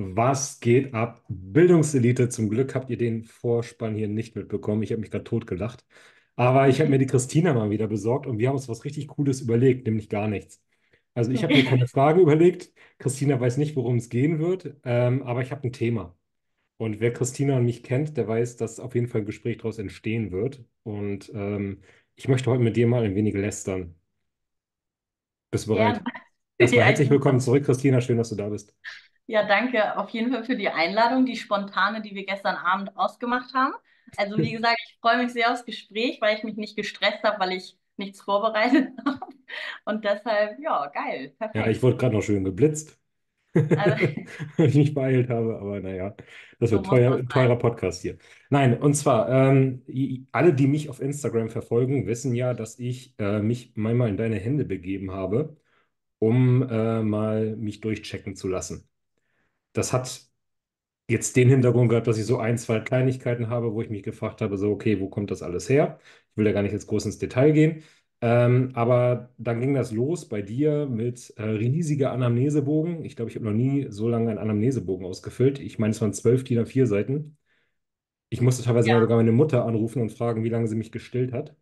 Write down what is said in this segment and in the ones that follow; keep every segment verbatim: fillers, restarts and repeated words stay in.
Was geht ab? Bildungselite, zum Glück habt ihr den Vorspann hier nicht mitbekommen. Ich habe mich gerade totgelacht. Aber ich habe mir die Christina mal wieder besorgt und wir haben uns was richtig Cooles überlegt, nämlich gar nichts. Also ich habe mir keine Frage überlegt. Christina weiß nicht, worum es gehen wird, ähm, aber ich habe ein Thema. Und wer Christina und mich kennt, der weiß, dass auf jeden Fall ein Gespräch daraus entstehen wird. Und ähm, ich möchte heute mit dir mal ein wenig lästern. Bist du Gerne. bereit? Erstmal Ja, ich herzlich bin, willkommen zurück, Christina. Schön, dass du da bist. ja, danke auf jeden Fall für die Einladung, die spontane, die wir gestern Abend ausgemacht haben. Also wie gesagt, ich freue mich sehr aufs Gespräch, weil ich mich nicht gestresst habe, weil ich nichts vorbereitet habe. Und deshalb, ja, geil, Ja, ich perfekt. wurde gerade noch schön geblitzt, Also weil ich mich beeilt habe, aber naja, das so wird muss das teuer, teurer sein. Podcast hier. Nein, und zwar, ähm, i- alle, die mich auf Instagram verfolgen, wissen ja, dass ich äh, mich manchmal in deine Hände begeben habe, um äh, mal mich durchchecken zu lassen. Das hat jetzt den Hintergrund gehabt, dass ich so ein, zwei Kleinigkeiten habe, wo ich mich gefragt habe, so, okay, wo kommt das alles her? Ich will ja gar nicht jetzt groß ins Detail gehen. Ähm, aber dann ging das los bei dir mit äh, riesiger Anamnesebogen. Ich glaube, ich habe noch nie so lange einen Anamnesebogen ausgefüllt. Ich meine, es waren zwölf D I N A vier Seiten. Ich musste teilweise mal Ja, sogar meine Mutter anrufen und fragen, wie lange sie mich gestillt hat.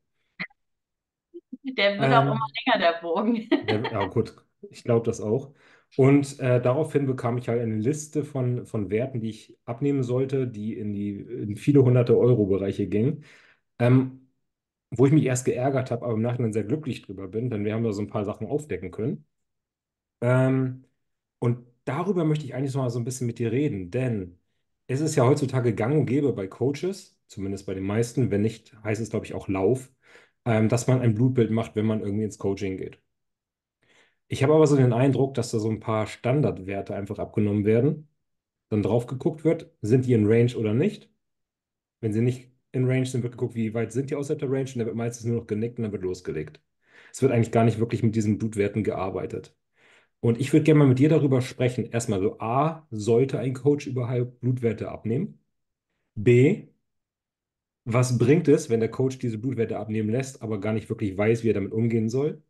der wird auch immer Ähm, länger, der Bogen. Der, ja, gut, ich glaube das auch. Und äh, daraufhin bekam ich halt eine Liste von, von Werten, die ich abnehmen sollte, die in die in viele hunderte Euro-Bereiche gingen. Ähm, Wo ich mich erst geärgert habe, aber im Nachhinein sehr glücklich drüber bin, denn wir haben da so ein paar Sachen aufdecken können. Ähm, und darüber möchte ich eigentlich noch mal so ein bisschen mit dir reden, denn es ist ja heutzutage gang und gäbe bei Coaches, zumindest bei den meisten, wenn nicht, heißt es, glaube ich, auch Lauf, ähm, dass man ein Blutbild macht, wenn man irgendwie ins Coaching geht. Ich habe aber so den Eindruck, dass da so ein paar Standardwerte einfach abgenommen werden, dann drauf geguckt wird, sind die in Range oder nicht. Wenn sie nicht in Range sind, wird geguckt, wie weit sind die außerhalb der Range und dann wird meistens nur noch genickt und dann wird losgelegt. Es wird eigentlich gar nicht wirklich mit diesen Blutwerten gearbeitet. Und ich würde gerne mal mit dir darüber sprechen. Erstmal so, A, sollte ein Coach überhaupt Blutwerte abnehmen? B, was bringt es, wenn der Coach diese Blutwerte abnehmen lässt, aber gar nicht wirklich weiß, wie er damit umgehen soll?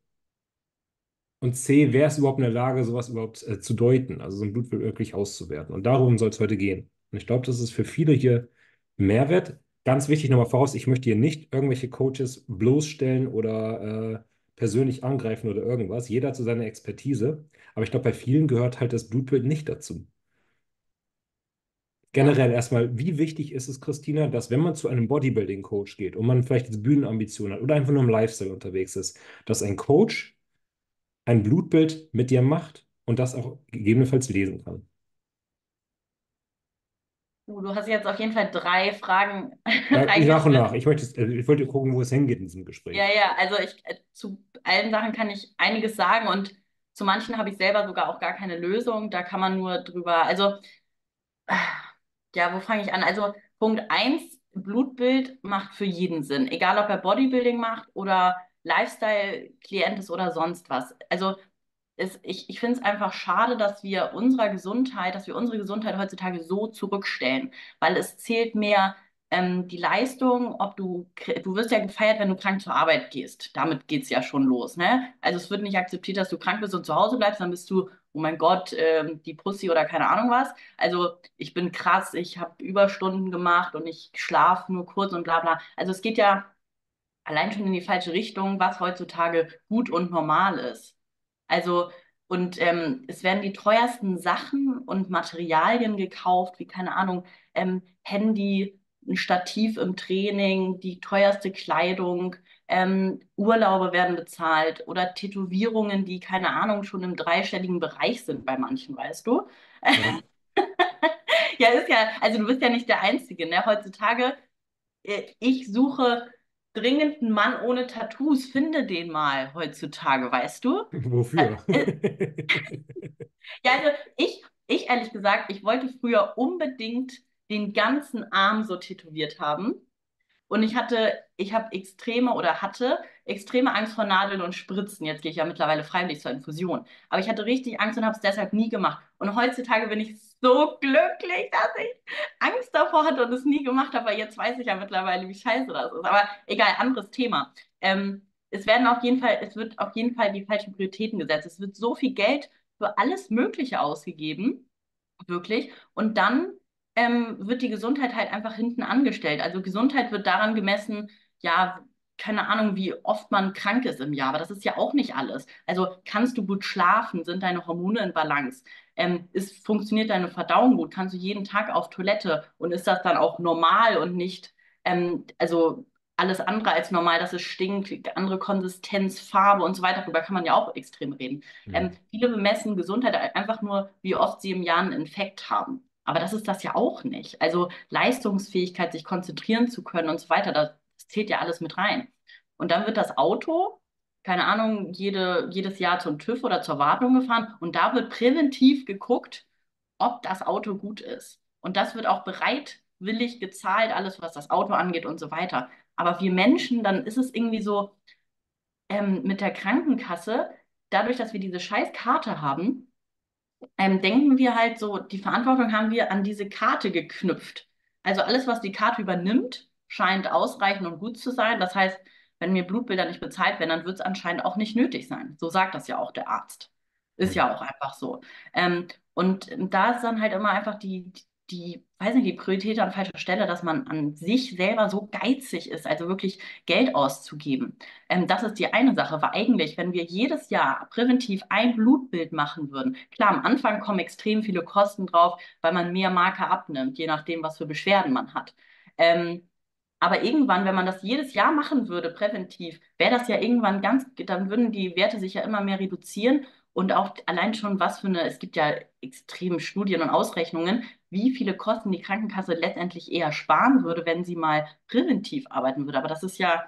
Und C, wer ist überhaupt in der Lage, sowas überhaupt äh, zu deuten, also so ein Blutbild wirklich auszuwerten? Und darum soll es heute gehen. Und ich glaube, das ist für viele hier ein Mehrwert. Ganz wichtig nochmal voraus, ich möchte hier nicht irgendwelche Coaches bloßstellen oder äh, persönlich angreifen oder irgendwas. Jeder hat so seine Expertise. Aber ich glaube, bei vielen gehört halt das Blutbild nicht dazu. Ja. Generell erstmal, wie wichtig ist es, Christina, dass wenn man zu einem Bodybuilding-Coach geht und man vielleicht jetzt Bühnenambitionen hat oder einfach nur im Lifestyle unterwegs ist, dass ein Coach ein Blutbild mit dir macht und das auch gegebenenfalls lesen kann. Du, du hast jetzt auf jeden Fall drei Fragen Ja, nach und nach. reingeschmissen. Ich möchte, äh, ich wollte gucken, wo es hingeht in diesem Ja, Gespräch. ja, also ich äh, zu allen Sachen kann ich einiges sagen und zu manchen habe ich selber sogar auch gar keine Lösung. Da kann man nur drüber, also äh, ja, wo fange ich an? Also Punkt eins, Blutbild macht für jeden Sinn, egal ob er Bodybuilding macht oder Lifestyle-Klient ist oder sonst was. Also es, ich, ich finde es einfach schade, dass wir unserer Gesundheit, dass wir unsere Gesundheit heutzutage so zurückstellen, weil es zählt mehr ähm, die Leistung, ob du, du wirst ja gefeiert, wenn du krank zur Arbeit gehst. Damit geht's ja schon los, ne? Also es wird nicht akzeptiert, dass du krank bist und zu Hause bleibst, dann bist du, oh mein Gott, ähm, die Pussy oder keine Ahnung was. Also ich bin krass, ich habe Überstunden gemacht und ich schlafe nur kurz und bla bla. Also es geht ja allein schon in die falsche Richtung, was heutzutage gut und normal ist. Also, und ähm, es werden die teuersten Sachen und Materialien gekauft, wie keine Ahnung, ähm, Handy, ein Stativ im Training, die teuerste Kleidung, ähm, Urlaube werden bezahlt oder Tätowierungen, die keine Ahnung schon im dreistelligen Bereich sind bei manchen, weißt du? Ja. Ja, ist ja, also du bist ja nicht der Einzige, ne? Heutzutage äh, ich suche dringend einen Mann ohne Tattoos, finde den mal heutzutage, weißt du? Äh, Wofür? äh, ja, also ich, ich ehrlich gesagt, ich wollte früher unbedingt den ganzen Arm so tätowiert haben. Und ich hatte, ich habe extreme oder hatte extreme Angst vor Nadeln und Spritzen. Jetzt gehe ich ja mittlerweile freiwillig zur Infusion. Aber ich hatte richtig Angst und habe es deshalb nie gemacht. Und heutzutage bin ich so glücklich, dass ich Angst davor hatte und es nie gemacht habe, weil jetzt weiß ich ja mittlerweile, wie scheiße das ist. Aber egal, anderes Thema. Ähm, es werden auf jeden Fall, es wird auf jeden Fall die falschen Prioritäten gesetzt. Es wird so viel Geld für alles Mögliche ausgegeben. Wirklich. Und dann ähm, wird die Gesundheit halt einfach hinten angestellt. Also Gesundheit wird daran gemessen, ja, keine Ahnung, wie oft man krank ist im Jahr, aber das ist ja auch nicht alles. Also kannst du gut schlafen? Sind deine Hormone in Balance? Ähm, ist, funktioniert deine Verdauung gut? Kannst du jeden Tag auf Toilette? Und ist das dann auch normal und nicht, ähm, also alles andere als normal, dass es stinkt, andere Konsistenz, Farbe und so weiter, darüber kann man ja auch extrem reden. Ähm, Hm. viele bemessen Gesundheit einfach nur, wie oft sie im Jahr einen Infekt haben. Aber das ist das ja auch nicht. Also Leistungsfähigkeit, sich konzentrieren zu können und so weiter, das, das zählt ja alles mit rein. Und dann wird das Auto, keine Ahnung, jede, jedes Jahr zum TÜV oder zur Wartung gefahren und da wird präventiv geguckt, ob das Auto gut ist. Und das wird auch bereitwillig gezahlt, alles was das Auto angeht und so weiter. Aber wir Menschen, dann ist es irgendwie so, ähm, mit der Krankenkasse, dadurch, dass wir diese scheiß Karte haben, ähm, denken wir halt so, die Verantwortung haben wir an diese Karte geknüpft. Also alles, was die Karte übernimmt, scheint ausreichend und gut zu sein. Das heißt, wenn mir Blutbilder nicht bezahlt werden, dann wird es anscheinend auch nicht nötig sein. So sagt das ja auch der Arzt. Ist Hm. ja auch einfach so. Ähm, und da ist dann halt immer einfach die, die, weiß nicht, die Priorität an falscher Stelle, dass man an sich selber so geizig ist, also wirklich Geld auszugeben. Ähm, das ist die eine Sache, weil eigentlich, wenn wir jedes Jahr präventiv ein Blutbild machen würden, klar, am Anfang kommen extrem viele Kosten drauf, weil man mehr Marker abnimmt, je nachdem, was für Beschwerden man hat. Ähm, aber irgendwann, wenn man das jedes Jahr machen würde, präventiv, wäre das ja irgendwann ganz, dann würden die Werte sich ja immer mehr reduzieren und auch allein schon was für eine, es gibt ja extreme Studien und Ausrechnungen, wie viele Kosten die Krankenkasse letztendlich eher sparen würde, wenn sie mal präventiv arbeiten würde. Aber das ist ja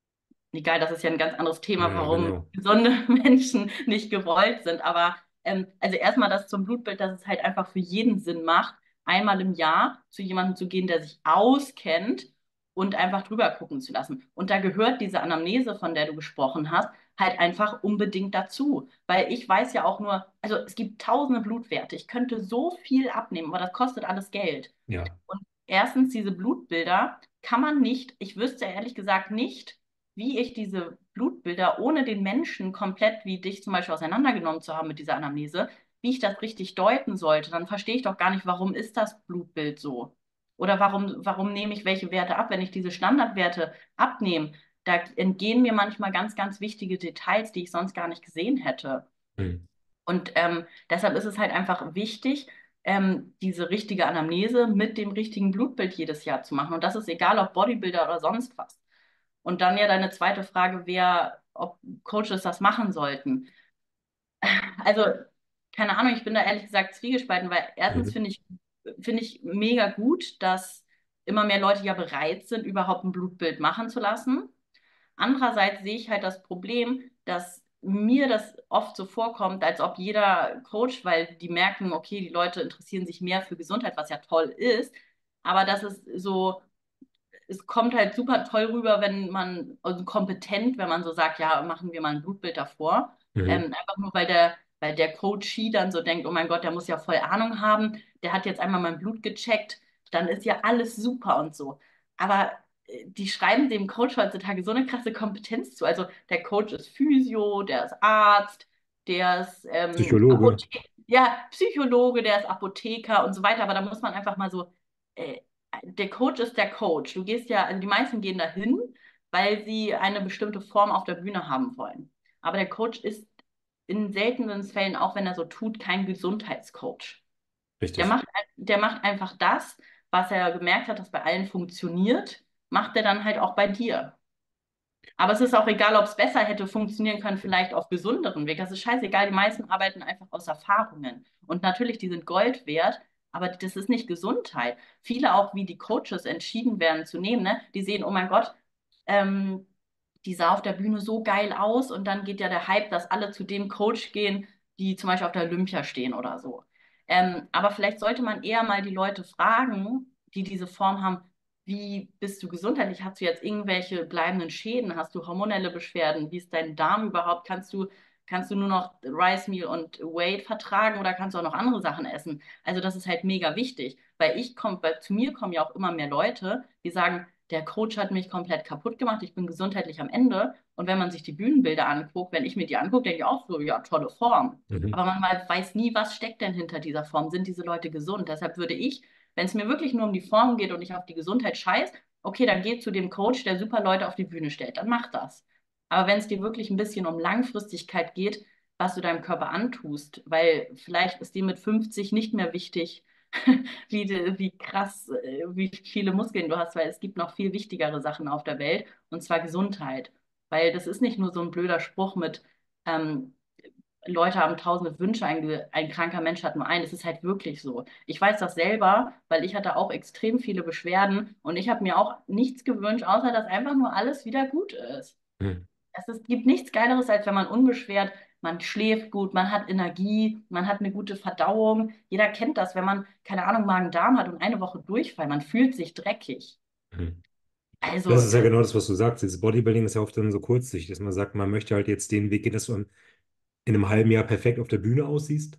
egal, das ist ja ein ganz anderes Thema, Ja, warum genau. gesunde Menschen nicht gewollt sind. Aber ähm, also erstmal das zum Blutbild, dass es halt einfach für jeden Sinn macht, einmal im Jahr zu jemandem zu gehen, der sich auskennt und einfach drüber gucken zu lassen. Und da gehört diese Anamnese, von der du gesprochen hast, halt einfach unbedingt dazu. Weil ich weiß ja auch nur, also es gibt tausende Blutwerte. Ich könnte so viel abnehmen, aber das kostet alles Geld. Ja. Und erstens, diese Blutbilder kann man nicht, ich wüsste ehrlich gesagt nicht, wie ich diese Blutbilder ohne den Menschen komplett wie dich zum Beispiel auseinandergenommen zu haben mit dieser Anamnese, wie ich das richtig deuten sollte. Dann verstehe ich doch gar nicht, warum ist das Blutbild so? Oder warum, warum nehme ich welche Werte ab, wenn ich diese Standardwerte abnehme? Da entgehen mir manchmal ganz, ganz wichtige Details, die ich sonst gar nicht gesehen hätte. Hm. Und ähm, deshalb ist es halt einfach wichtig, ähm, diese richtige Anamnese mit dem richtigen Blutbild jedes Jahr zu machen. Und das ist egal, ob Bodybuilder oder sonst was. Und dann ja deine zweite Frage wäre, ob Coaches das machen sollten. Also, keine Ahnung, ich bin da ehrlich gesagt zwiegespalten, weil erstens Mhm. finde ich, finde ich mega gut, dass immer mehr Leute ja bereit sind, überhaupt ein Blutbild machen zu lassen. Andererseits sehe ich halt das Problem, dass mir das oft so vorkommt, als ob jeder Coach, weil die merken, okay, die Leute interessieren sich mehr für Gesundheit, was ja toll ist, aber dass es so, es kommt halt super toll rüber, wenn man, also kompetent, wenn man so sagt, ja, machen wir mal ein Blutbild davor. Mhm. Ähm, einfach nur, weil der, weil der Coachee dann so denkt, oh mein Gott, der muss ja voll Ahnung haben, der hat jetzt einmal mein Blut gecheckt, dann ist ja alles super und so. Aber äh, die schreiben dem Coach heutzutage so eine krasse Kompetenz zu. Also der Coach ist Physio, der ist Arzt, der ist ähm, Psychologe. Apotheker, ja, Psychologe, der ist Apotheker und so weiter. Aber da muss man einfach mal so äh, der Coach ist der Coach. Du gehst ja, also die meisten gehen dahin, weil sie eine bestimmte Form auf der Bühne haben wollen. Aber der Coach ist in seltenen Fällen, auch wenn er so tut, kein Gesundheitscoach. Der Richtig. macht, der macht einfach das, was er gemerkt hat, dass bei allen funktioniert, macht er dann halt auch bei dir. Aber es ist auch egal, ob es besser hätte funktionieren können, vielleicht auf gesünderen Weg. Das ist scheißegal. Die meisten arbeiten einfach aus Erfahrungen. Und natürlich, die sind Gold wert, aber das ist nicht Gesundheit. Viele auch, wie die Coaches entschieden werden zu nehmen, ne? Die sehen, oh mein Gott, ähm, die sah auf der Bühne so geil aus und dann geht ja der Hype, dass alle zu dem Coach gehen, die zum Beispiel auf der Olympia stehen oder so. Ähm, aber vielleicht sollte man eher mal die Leute fragen, die diese Form haben, wie bist du gesundheitlich? Hast du jetzt irgendwelche bleibenden Schäden? Hast du hormonelle Beschwerden? Wie ist dein Darm überhaupt? Kannst du, kannst du nur noch Rice Meal und Whey vertragen oder kannst du auch noch andere Sachen essen? Also das ist halt mega wichtig, weil ich komme, weil zu mir kommen ja auch immer mehr Leute, die sagen, der Coach hat mich komplett kaputt gemacht, ich bin gesundheitlich am Ende. Und wenn man sich die Bühnenbilder anguckt, wenn ich mir die angucke, denke ich auch so, ja, tolle Form. Mhm. Aber man mal weiß nie, was steckt denn hinter dieser Form. Sind diese Leute gesund? Deshalb würde ich, wenn es mir wirklich nur um die Form geht und ich auf die Gesundheit scheiß, okay, dann geh zu dem Coach, der super Leute auf die Bühne stellt. Dann mach das. Aber wenn es dir wirklich ein bisschen um Langfristigkeit geht, was du deinem Körper antust, weil vielleicht ist dir mit fünfzig nicht mehr wichtig, wie, wie krass, äh, wie viele Muskeln du hast, weil es gibt noch viel wichtigere Sachen auf der Welt, und zwar Gesundheit. Weil das ist nicht nur so ein blöder Spruch mit, ähm, Leute haben tausende Wünsche, ein, ein kranker Mensch hat nur einen. Das ist halt wirklich so. Ich weiß das selber, weil ich hatte auch extrem viele Beschwerden und ich habe mir auch nichts gewünscht, außer dass einfach nur alles wieder gut ist. Mhm. Es ist, gibt nichts Geileres, als wenn man unbeschwert, man schläft gut, man hat Energie, man hat eine gute Verdauung. Jeder kennt das, wenn man, keine Ahnung, Magen-Darm hat und eine Woche Durchfall, man fühlt sich dreckig. Mhm. Das Also, ist ja das, genau das, was du sagst. Dieses Bodybuilding ist ja oft dann so kurzsichtig, dass man sagt, man möchte halt jetzt den Weg gehen, dass du in einem halben Jahr perfekt auf der Bühne aussiehst,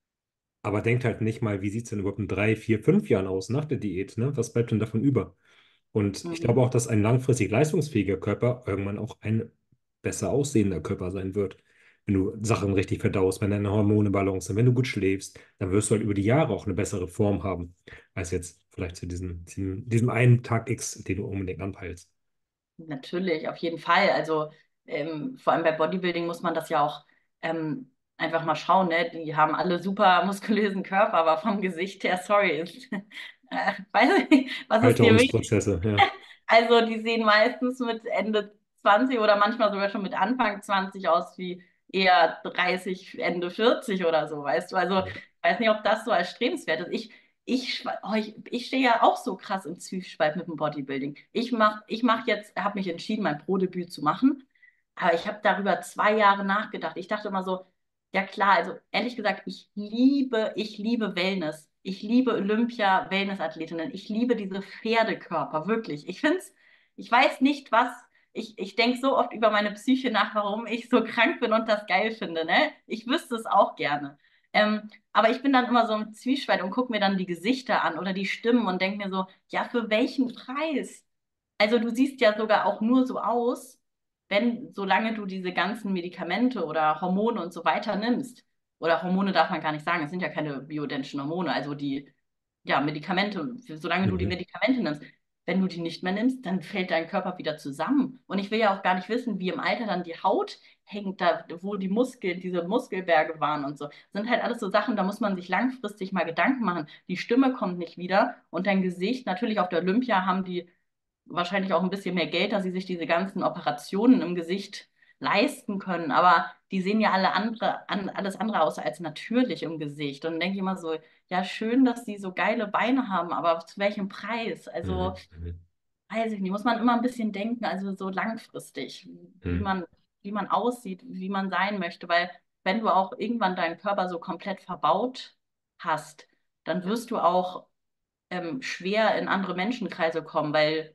aber denkt halt nicht mal, wie sieht es denn überhaupt in drei, vier, fünf Jahren aus nach der Diät, ne? Was bleibt denn davon über? Und ich glaube mhm. auch, dass ein langfristig leistungsfähiger Körper irgendwann auch ein besser aussehender Körper sein wird. Wenn du Sachen richtig verdaust, wenn deine Hormone Balance sind, wenn du gut schläfst, dann wirst du halt über die Jahre auch eine bessere Form haben, als jetzt vielleicht zu diesem, diesem, diesem einen Tag X, den du unbedingt anpeilst. Natürlich, auf jeden Fall. Also ähm, vor allem bei Bodybuilding muss man das ja auch ähm, einfach mal schauen, ne? Die haben alle super muskulösen Körper, aber vom Gesicht her, sorry, ist, äh, weiß ich nicht, was ist dir wichtig? Alterungsprozesse, ja. Also die sehen meistens mit Ende zwanzig oder manchmal sogar schon mit Anfang zwanzig aus wie eher dreißig, Ende vierzig oder so, weißt du? Also Ja. ich weiß nicht, ob das so erstrebenswert ist. Ich, ich, schwa- oh, ich, ich stehe ja auch so krass im Zwiespalt mit dem Bodybuilding. Ich mach, ich mach jetzt, habe mich entschieden, mein Pro-Debüt zu machen, aber ich habe darüber zwei Jahre nachgedacht. Ich dachte immer so, ja klar, also ehrlich gesagt, ich liebe, ich liebe Wellness. Ich liebe Olympia-Wellness-Athletinnen. Ich liebe diese Pferdekörper, wirklich. Ich finde es, ich weiß nicht, was, ich, ich denke so oft über meine Psyche nach, warum ich so krank bin und das geil finde, ne? Ich wüsste es auch gerne. Ähm, aber ich bin dann immer so im Zwiespalt und gucke mir dann die Gesichter an oder die Stimmen und denke mir so, ja, für welchen Preis? Also du siehst ja sogar auch nur so aus, wenn, solange du diese ganzen Medikamente oder Hormone und so weiter nimmst. Oder Hormone darf man gar nicht sagen, es sind ja keine bioidentischen Hormone, also die, ja, Medikamente, solange du die Mhm. Medikamente nimmst. Wenn du die nicht mehr nimmst, dann fällt dein Körper wieder zusammen. Und ich will ja auch gar nicht wissen, wie im Alter dann die Haut hängt, da, wo die Muskeln, diese Muskelberge waren und so. Das sind halt alles so Sachen, da muss man sich langfristig mal Gedanken machen. Die Stimme kommt nicht wieder und dein Gesicht, natürlich auf der Olympia haben die wahrscheinlich auch ein bisschen mehr Geld, dass sie sich diese ganzen Operationen im Gesicht leisten können. Aber die sehen ja alle andere, an, alles andere aus als natürlich im Gesicht. Und dann denke ich immer so, ja, schön, dass die so geile Beine haben, aber zu welchem Preis? Also, Mhm. Mhm. weiß ich nicht, muss man immer ein bisschen denken, also so langfristig, wie Mhm. man, wie man aussieht, wie man sein möchte. Weil wenn du auch irgendwann deinen Körper so komplett verbaut hast, dann wirst du auch ähm, schwer in andere Menschenkreise kommen, weil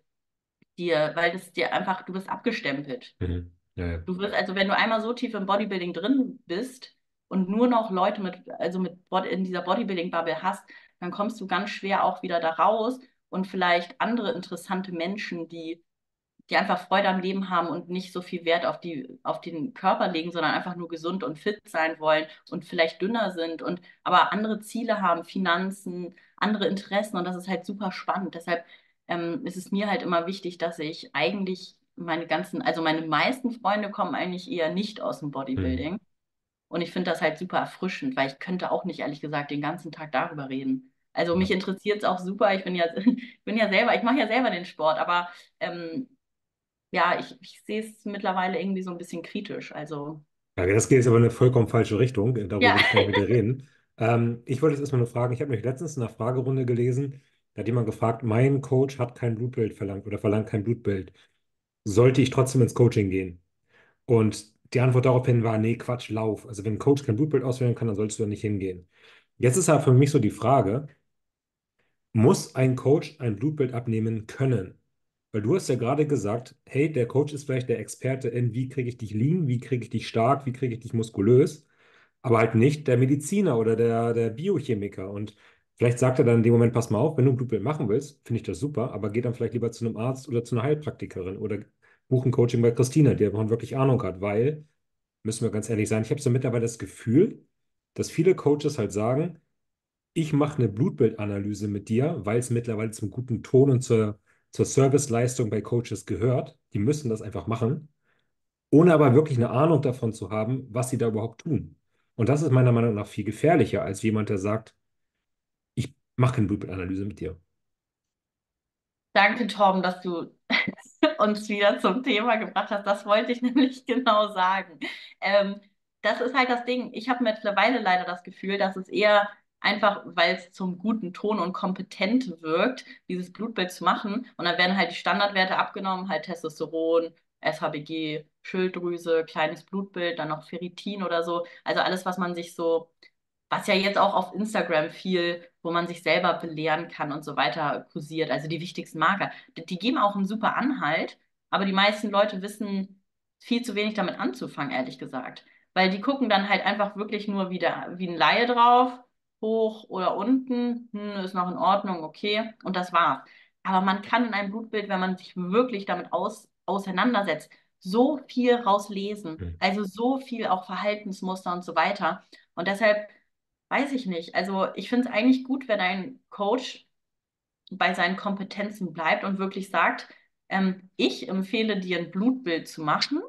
dir, weil das dir einfach, du bist abgestempelt. Mhm. Ja, ja. Du wirst, also wenn du einmal so tief im Bodybuilding drin bist und nur noch Leute mit, also mit Bod in dieser Bodybuilding-Bubble hast, dann kommst du ganz schwer auch wieder da raus und vielleicht andere interessante Menschen, die, die einfach Freude am Leben haben und nicht so viel Wert auf die, auf den Körper legen, sondern einfach nur gesund und fit sein wollen und vielleicht dünner sind und aber andere Ziele haben, Finanzen, andere Interessen, und das ist halt super spannend. Deshalb ähm, ist es mir halt immer wichtig, dass ich eigentlich meine ganzen, also meine meisten Freunde kommen eigentlich eher nicht aus dem Mhm. Bodybuilding. Und ich finde das halt super erfrischend, weil ich könnte auch nicht, ehrlich gesagt, den ganzen Tag darüber reden. Also Ja. mich interessiert es auch super. Ich bin ja, ich bin ja selber, ich mache ja selber den Sport, aber ähm, ja, ich, ich sehe es mittlerweile irgendwie so ein bisschen kritisch. Also, Ja, das geht jetzt aber in eine vollkommen falsche Richtung. Darüber ja. will ich gar nicht mit dir reden. Ähm, ich wollte jetzt erstmal nur fragen, ich habe mich letztens in einer Fragerunde gelesen, da hat jemand gefragt, mein Coach hat kein Blutbild verlangt oder verlangt kein Blutbild. Sollte ich trotzdem ins Coaching gehen? Und die Antwort daraufhin war, nee, Quatsch, lauf. Also wenn ein Coach kein Blutbild auswählen kann, dann solltest du da nicht hingehen. Jetzt ist aber für mich so die Frage, muss ein Coach ein Blutbild abnehmen können? Weil du hast ja gerade gesagt, hey, der Coach ist vielleicht der Experte in, wie kriege ich dich lean, wie kriege ich dich stark, wie kriege ich dich muskulös, aber halt nicht der Mediziner oder der, der Biochemiker. Und Vielleicht sagt er dann in dem Moment, pass mal auf, wenn du ein Blutbild machen willst, finde ich das super, aber geh dann vielleicht lieber zu einem Arzt oder zu einer Heilpraktikerin oder buch ein Coaching bei Christina, die davon wirklich Ahnung hat, weil, müssen wir ganz ehrlich sein, ich habe so mittlerweile das Gefühl, dass viele Coaches halt sagen, ich mache eine Blutbildanalyse mit dir, weil es mittlerweile zum guten Ton und zur, zur Serviceleistung bei Coaches gehört. Die müssen das einfach machen, ohne aber wirklich eine Ahnung davon zu haben, was sie da überhaupt tun. Und das ist meiner Meinung nach viel gefährlicher als jemand, der sagt, ich mache keine Blutbildanalyse mit dir. Danke, Torben, dass du uns wieder zum Thema gebracht hast. Das wollte ich nämlich genau sagen. Ähm, Das ist halt das Ding. Ich habe mittlerweile leider das Gefühl, dass es eher einfach, weil es zum guten Ton und kompetent wirkt, dieses Blutbild zu machen. Und dann werden halt die Standardwerte abgenommen, halt Testosteron, S H B G, Schilddrüse, kleines Blutbild, dann noch Ferritin oder so. Also alles, was man sich so, was ja jetzt auch auf Instagram viel, wo man sich selber belehren kann und so weiter kursiert, also die wichtigsten Marker. Die, die geben auch einen super Anhalt, aber die meisten Leute wissen viel zu wenig damit anzufangen, ehrlich gesagt. Weil die gucken dann halt einfach wirklich nur wie, der, wie ein Laie drauf, hoch oder unten, hm, ist noch in Ordnung, okay, und das war's. Aber man kann in einem Blutbild, wenn man sich wirklich damit aus, auseinandersetzt, so viel rauslesen, Hm. also so viel auch Verhaltensmuster und so weiter. Und deshalb weiß ich nicht. Also ich finde es eigentlich gut, wenn ein Coach bei seinen Kompetenzen bleibt und wirklich sagt, ähm, ich empfehle dir ein Blutbild zu machen,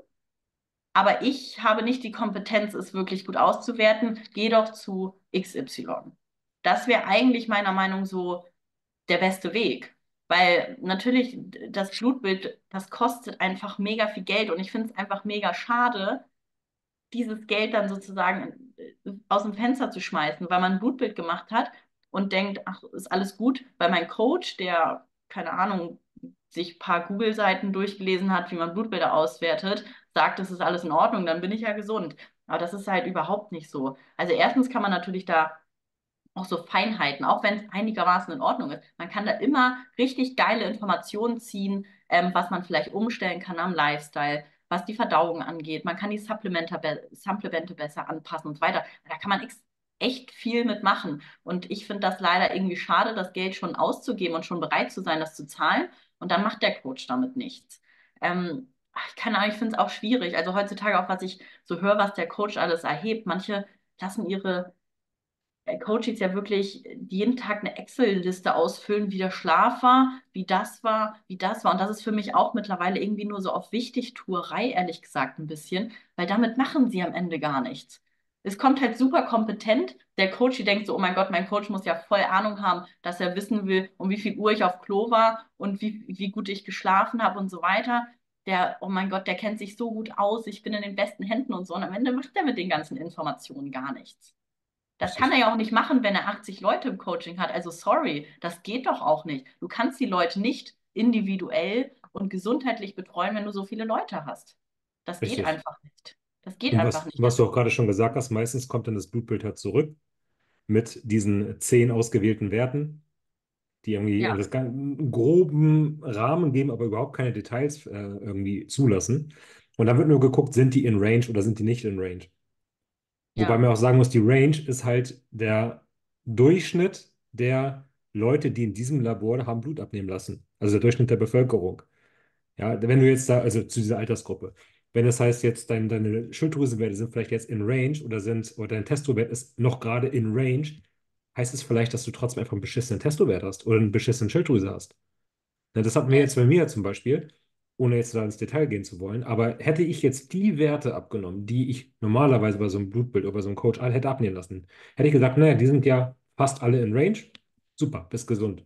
aber ich habe nicht die Kompetenz, es wirklich gut auszuwerten. Geh doch zu X Y. Das wäre eigentlich meiner Meinung nach so der beste Weg. Weil natürlich das Blutbild, das kostet einfach mega viel Geld und ich finde es einfach mega schade, dieses Geld dann sozusagen äh, aus dem Fenster zu schmeißen, weil man ein Blutbild gemacht hat und denkt, ach, ist alles gut, weil mein Coach, der, keine Ahnung, sich ein paar Google-Seiten durchgelesen hat, wie man Blutbilder auswertet, sagt, es ist alles in Ordnung, dann bin ich ja gesund. Aber das ist halt überhaupt nicht so. Also erstens kann man natürlich da auch so Feinheiten, auch wenn es einigermaßen in Ordnung ist. Man kann da immer richtig geile Informationen ziehen, ähm, was man vielleicht umstellen kann am Lifestyle, was die Verdauung angeht. Man kann die Supplemente, be Supplemente besser anpassen und so weiter. Da kann man ex echt viel mitmachen. Und ich finde das leider irgendwie schade, das Geld schon auszugeben und schon bereit zu sein, das zu zahlen. Und dann macht der Coach damit nichts. Ähm, ach, keine Ahnung, ich finde es auch schwierig. Also heutzutage auch, was ich so höre, was der Coach alles erhebt. Manche lassen ihre äh, Coaches ja wirklich jeden Tag eine Excel-Liste ausfüllen, wie der Schlaf war, wie das war, wie das war. Und das ist für mich auch mittlerweile irgendwie nur so auf Wichtigtuerei, ehrlich gesagt, ein bisschen, weil damit machen sie am Ende gar nichts. Es kommt halt super kompetent. Der Coach, die denkt so, oh mein Gott, mein Coach muss ja voll Ahnung haben, dass er wissen will, um wie viel Uhr ich auf Klo war und wie, wie gut ich geschlafen habe und so weiter. Der, oh mein Gott, der kennt sich so gut aus, ich bin in den besten Händen und so. Und am Ende macht er mit den ganzen Informationen gar nichts. Das kann er Richtig. ja auch nicht machen, wenn er achtzig Leute im Coaching hat. Also sorry, das geht doch auch nicht. Du kannst die Leute nicht individuell und gesundheitlich betreuen, wenn du so viele Leute hast. Das geht Richtig. einfach nicht. Das geht Und einfach was, nicht. was du auch gerade schon gesagt hast, meistens kommt dann das Blutbild halt zurück mit diesen zehn ausgewählten Werten, die irgendwie Ja, das gan- einen groben Rahmen geben, aber überhaupt keine Details äh, irgendwie zulassen. Und dann wird nur geguckt, sind die in Range oder sind die nicht in Range. Wobei ja, man auch sagen muss, die Range ist halt der Durchschnitt der Leute, die in diesem Labor haben Blut abnehmen lassen. Also der Durchschnitt der Bevölkerung. Ja, wenn du jetzt da, also zu dieser Altersgruppe, wenn das heißt, jetzt dein, deine Schilddrüsenwerte sind vielleicht jetzt in Range oder sind, oder dein Testowert ist noch gerade in Range, heißt es vielleicht, dass du trotzdem einfach einen beschissenen Testowert hast oder einen beschissenen Schilddrüse hast. Na, das hatten wir ja. jetzt bei mir zum Beispiel, ohne jetzt da ins Detail gehen zu wollen. Aber hätte ich jetzt die Werte abgenommen, die ich normalerweise bei so einem Blutbild oder bei so einem Coach alle hätte abnehmen lassen, hätte ich gesagt, naja, die sind ja fast alle in Range. Super, bist gesund.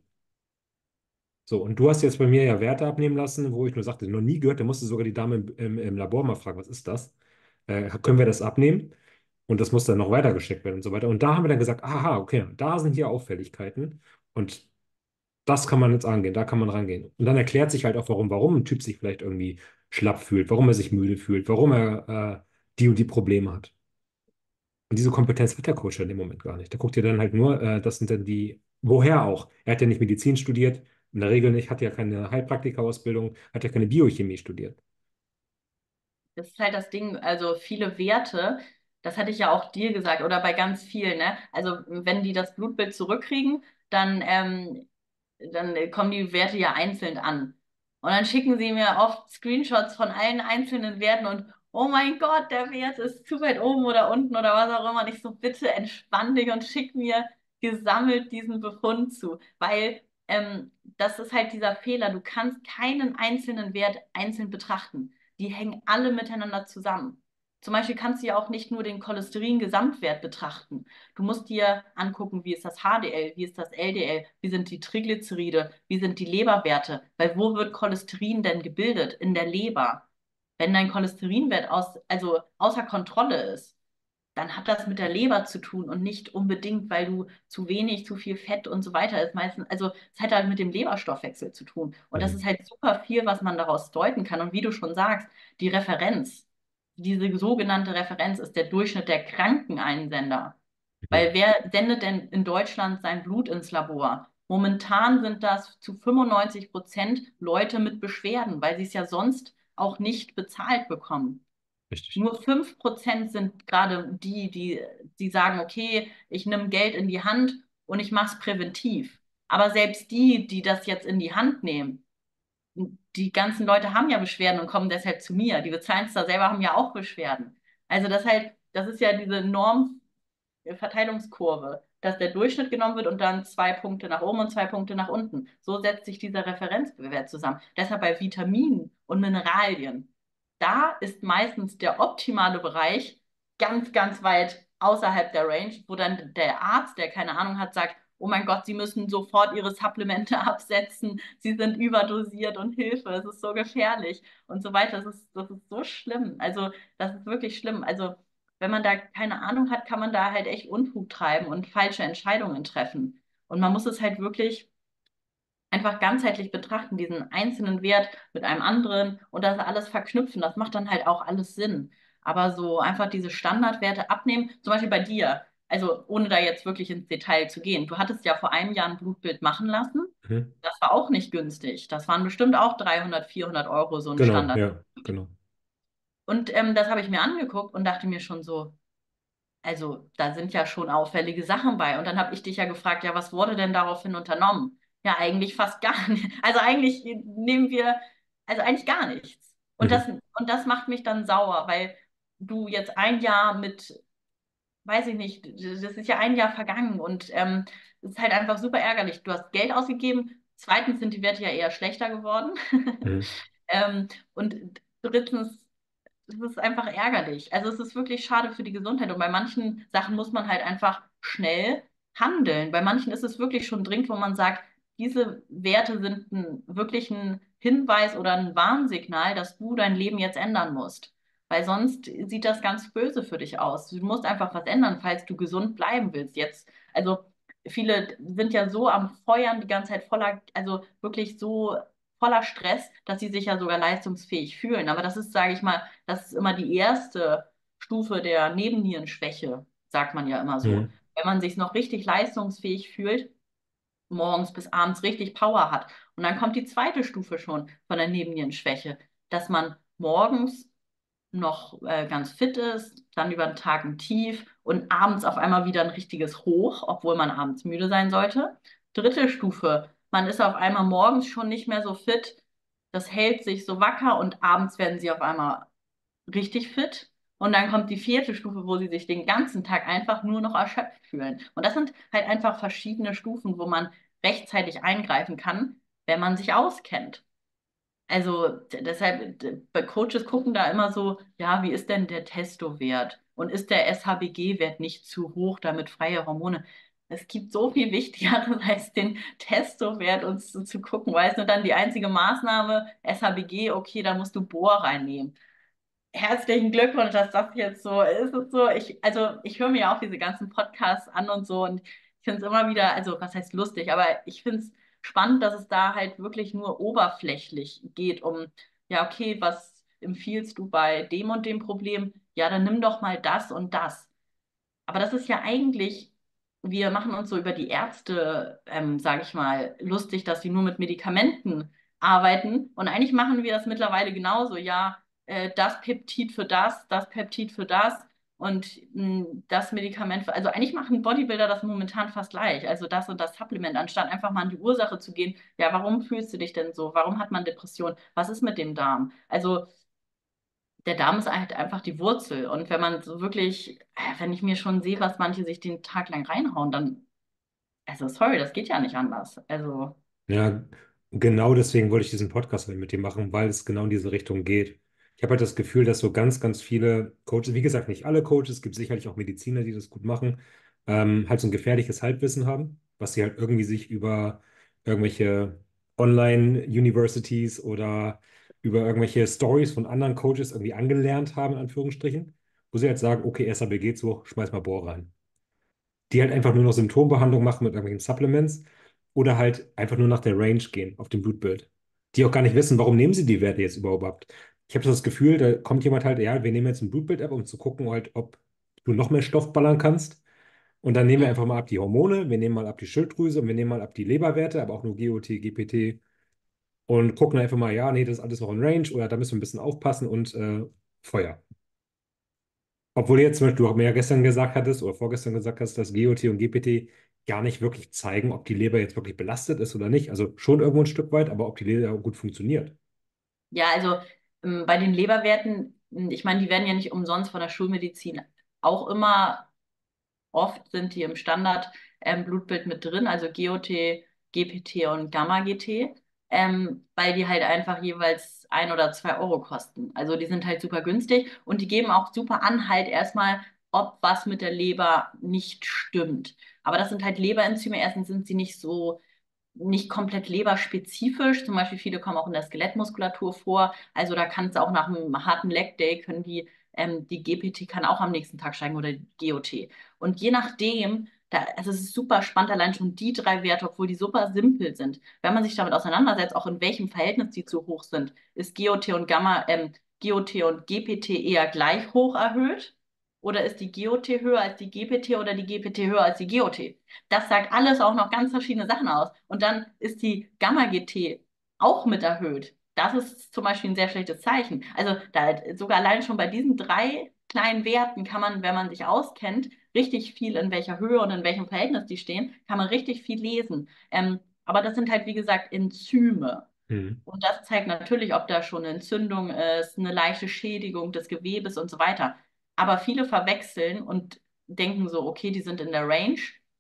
So, und du hast jetzt bei mir ja Werte abnehmen lassen, wo ich nur sagte, noch nie gehört, da musste sogar die Dame im, im, im Labor mal fragen, was ist das? Äh, können wir das abnehmen? Und das muss dann noch weitergeschickt werden und so weiter. Und da haben wir dann gesagt, aha, okay, da sind hier Auffälligkeiten. Und das kann man jetzt angehen, da kann man rangehen. Und dann erklärt sich halt auch, warum, warum ein Typ sich vielleicht irgendwie schlapp fühlt, warum er sich müde fühlt, warum er äh, die und die Probleme hat. Und diese Kompetenz hat der Coach ja in dem Moment gar nicht. Der guckt ja dann halt nur, äh, das sind dann die, woher auch. Er hat ja nicht Medizin studiert, in der Regel nicht, hat ja keine Heilpraktika-Ausbildung, hat ja keine Biochemie studiert. Das ist halt das Ding, also viele Werte. Das hatte ich ja auch dir gesagt oder bei ganz vielen, ne? Also wenn die das Blutbild zurückkriegen, dann, ähm, dann äh, kommen die Werte ja einzeln an. Und dann schicken sie mir oft Screenshots von allen einzelnen Werten und oh mein Gott, der Wert ist zu weit oben oder unten oder was auch immer. Und ich so, bitte entspann dich und schick mir gesammelt diesen Befund zu. Weil ähm, das ist halt dieser Fehler. Du kannst keinen einzelnen Wert einzeln betrachten. Die hängen alle miteinander zusammen. Zum Beispiel kannst du ja auch nicht nur den Cholesterin-Gesamtwert betrachten. Du musst dir angucken, wie ist das H D L, wie ist das L D L, wie sind die Triglyceride, wie sind die Leberwerte. Weil wo wird Cholesterin denn gebildet? In der Leber. Wenn dein Cholesterinwert aus, also außer Kontrolle ist, dann hat das mit der Leber zu tun und nicht unbedingt, weil du zu wenig, zu viel Fett und so weiter ist. Meistens, also es hat halt mit dem Leberstoffwechsel zu tun. Und das ist Mhm. halt super viel, was man daraus deuten kann. Und wie du schon sagst, die Referenz, diese sogenannte Referenz ist der Durchschnitt der Krankeneinsender. Mhm. Weil wer sendet denn in Deutschland sein Blut ins Labor? Momentan sind das zu fünfundneunzig Prozent Leute mit Beschwerden, weil sie es ja sonst auch nicht bezahlt bekommen. Richtig. Nur fünf Prozent sind gerade die, die, die sagen, okay, ich nehme Geld in die Hand und ich mache es präventiv. Aber selbst die, die das jetzt in die Hand nehmen, die ganzen Leute haben ja Beschwerden und kommen deshalb zu mir. Die bezahlen es da selber, haben ja auch Beschwerden. Also das halt, das ist ja diese Normverteilungskurve, dass der Durchschnitt genommen wird und dann zwei Punkte nach oben und zwei Punkte nach unten. So setzt sich dieser Referenzwert zusammen. Deshalb bei Vitaminen und Mineralien. Da ist meistens der optimale Bereich ganz, ganz weit außerhalb der Range, wo dann der Arzt, der keine Ahnung hat, sagt, oh mein Gott, Sie müssen sofort Ihre Supplemente absetzen, Sie sind überdosiert und Hilfe, es ist so gefährlich und so weiter. Das ist, das ist so schlimm. Also, das ist wirklich schlimm. Also, wenn man da keine Ahnung hat, kann man da halt echt Unfug treiben und falsche Entscheidungen treffen. Und man muss es halt wirklich einfach ganzheitlich betrachten, diesen einzelnen Wert mit einem anderen und das alles verknüpfen. Das macht dann halt auch alles Sinn. Aber so einfach diese Standardwerte abnehmen, zum Beispiel bei dir, also ohne da jetzt wirklich ins Detail zu gehen. Du hattest ja vor einem Jahr ein Blutbild machen lassen. Mhm. Das war auch nicht günstig. Das waren bestimmt auch dreihundert, vierhundert Euro so ein Genau, Standard. ja, genau. Und ähm, das habe ich mir angeguckt und dachte mir schon so, also da sind ja schon auffällige Sachen bei. Und dann habe ich dich ja gefragt, ja, was wurde denn daraufhin unternommen? Ja, eigentlich fast gar nicht. Also eigentlich nehmen wir, also eigentlich gar nichts. Und das, Mhm. und das macht mich dann sauer, weil du jetzt ein Jahr mit, weiß ich nicht, das ist ja ein Jahr vergangen und ähm, es ist halt einfach super ärgerlich. Du hast Geld ausgegeben. Zweitens sind die Werte ja eher schlechter geworden. Mhm. ähm, und drittens es ist einfach ärgerlich. Also es ist wirklich schade für die Gesundheit. Und bei manchen Sachen muss man halt einfach schnell handeln. Bei manchen ist es wirklich schon dringend, wo man sagt, diese Werte sind ein, wirklich ein Hinweis oder ein Warnsignal, dass du dein Leben jetzt ändern musst. Weil sonst sieht das ganz böse für dich aus. Du musst einfach was ändern, falls du gesund bleiben willst. Jetzt, also viele sind ja so am Feuern die ganze Zeit voller, also wirklich so voller Stress, dass sie sich ja sogar leistungsfähig fühlen. Aber das ist, sage ich mal, das ist immer die erste Stufe der Nebennierenschwäche, sagt man ja immer so. Mhm. Wenn man sich noch richtig leistungsfähig fühlt, morgens bis abends richtig Power hat. Und dann kommt die zweite Stufe schon von der Nebennierenschwäche, dass man morgens noch äh, ganz fit ist, dann über den Tag ein Tief und abends auf einmal wieder ein richtiges Hoch, obwohl man abends müde sein sollte. Dritte Stufe, man ist auf einmal morgens schon nicht mehr so fit, das hält sich so wacker und abends werden sie auf einmal richtig fit. Und dann kommt die vierte Stufe, wo sie sich den ganzen Tag einfach nur noch erschöpft fühlen. Und das sind halt einfach verschiedene Stufen, wo man rechtzeitig eingreifen kann, wenn man sich auskennt. Also d- deshalb, d- bei Coaches gucken da immer so, ja, wie ist denn der Testo-Wert? Und ist der S H B G-Wert nicht zu hoch, damit freie Hormone? Es gibt so viel Wichtigeres als den Testo-Wert uns zu, zu gucken, weil es nur dann die einzige Maßnahme, S H B G, okay, da musst du Bohr reinnehmen. Herzlichen Glückwunsch, dass das jetzt so ist. Es so. Ich, also ich höre mir ja auch diese ganzen Podcasts an und so und ich finde es immer wieder, also was heißt lustig, aber ich finde es spannend, dass es da halt wirklich nur oberflächlich geht um, ja, okay, was empfiehlst du bei dem und dem Problem? Ja, dann nimm doch mal das und das. Aber das ist ja eigentlich, wir machen uns so über die Ärzte, ähm, sage ich mal, lustig, dass sie nur mit Medikamenten arbeiten. Und eigentlich machen wir das mittlerweile genauso. Ja, äh, das Peptid für das, das Peptid für das. Und mh, das Medikament, also eigentlich machen Bodybuilder das momentan fast gleich, also das und das Supplement, anstatt einfach mal an die Ursache zu gehen. Ja, warum fühlst du dich denn so? Warum hat man Depression? Was ist mit dem Darm? Also der Darm ist halt einfach die Wurzel. Und wenn man so wirklich, äh, wenn ich mir schon sehe, was manche sich den Tag lang reinhauen, dann, also sorry, das geht ja nicht anders. Also, Ja, genau deswegen wollte ich diesen Podcast halt mit dir machen, weil es genau in diese Richtung geht. Ich habe halt das Gefühl, dass so ganz, ganz viele Coaches, wie gesagt, nicht alle Coaches, es gibt sicherlich auch Mediziner, die das gut machen, ähm, halt so ein gefährliches Halbwissen haben, was sie halt irgendwie sich über irgendwelche Online-Universities oder über irgendwelche Stories von anderen Coaches irgendwie angelernt haben, in Anführungsstrichen, wo sie halt sagen, okay, S A B geht so, schmeiß mal Bohr rein, die halt einfach nur noch Symptombehandlung machen mit irgendwelchen Supplements oder halt einfach nur nach der Range gehen auf dem Blutbild. Die auch gar nicht wissen, warum nehmen sie die Werte jetzt überhaupt. Ich habe so das Gefühl, da kommt jemand halt, ja, wir nehmen jetzt ein Blutbild ab, um zu gucken, halt, ob du noch mehr Stoff ballern kannst. Und dann nehmen wir einfach mal ab die Hormone, wir nehmen mal ab die Schilddrüse und wir nehmen mal ab die Leberwerte, aber auch nur G O T, G P T und gucken einfach mal, ja, nee, das ist alles noch in Range oder da müssen wir ein bisschen aufpassen und äh, Feuer. Obwohl jetzt zum Beispiel du auch mehr gestern gesagt hattest oder vorgestern gesagt hast, dass G O T und G P T gar nicht wirklich zeigen, ob die Leber jetzt wirklich belastet ist oder nicht. Also schon irgendwo ein Stück weit, aber ob die Leber gut funktioniert. ja, also ähm, bei den Leberwerten, mh, ich meine, die werden ja nicht umsonst von der Schulmedizin auch immer. Oft sind die im Standard ähm, Blutbild mit drin, also G O T, G P T und Gamma-G T, ähm, weil die halt einfach jeweils ein oder zwei Euro kosten. Also die sind halt super günstig und die geben auch super Anhalt erstmal, ob was mit der Leber nicht stimmt. Aber das sind halt Leberenzyme. Erstens sind sie nicht so nicht komplett leberspezifisch. Zum Beispiel viele kommen auch in der Skelettmuskulatur vor. Also da kann es auch nach einem harten Leg Day können die, ähm, die G P T kann auch am nächsten Tag steigen oder die G O T. Und je nachdem, da, also es ist super spannend, allein schon die drei Werte, obwohl die super simpel sind. Wenn man sich damit auseinandersetzt, auch in welchem Verhältnis die zu hoch sind, ist G O T und Gamma, ähm, G O T und G P T eher gleich hoch erhöht? Oder ist die G O T höher als die G P T oder die G P T höher als die G O T? Das sagt alles auch noch ganz verschiedene Sachen aus. Und dann ist die Gamma-G T auch mit erhöht. Das ist zum Beispiel ein sehr schlechtes Zeichen. Also da, sogar allein schon bei diesen drei kleinen Werten kann man, wenn man sich auskennt, richtig viel, in welcher Höhe und in welchem Verhältnis die stehen, kann man richtig viel lesen. Ähm, aber das sind halt, wie gesagt, Enzyme. Mhm. Und das zeigt natürlich, ob da schon eine Entzündung ist, eine leichte Schädigung des Gewebes und so weiter. Aber viele verwechseln und denken so, okay, die sind in der Range,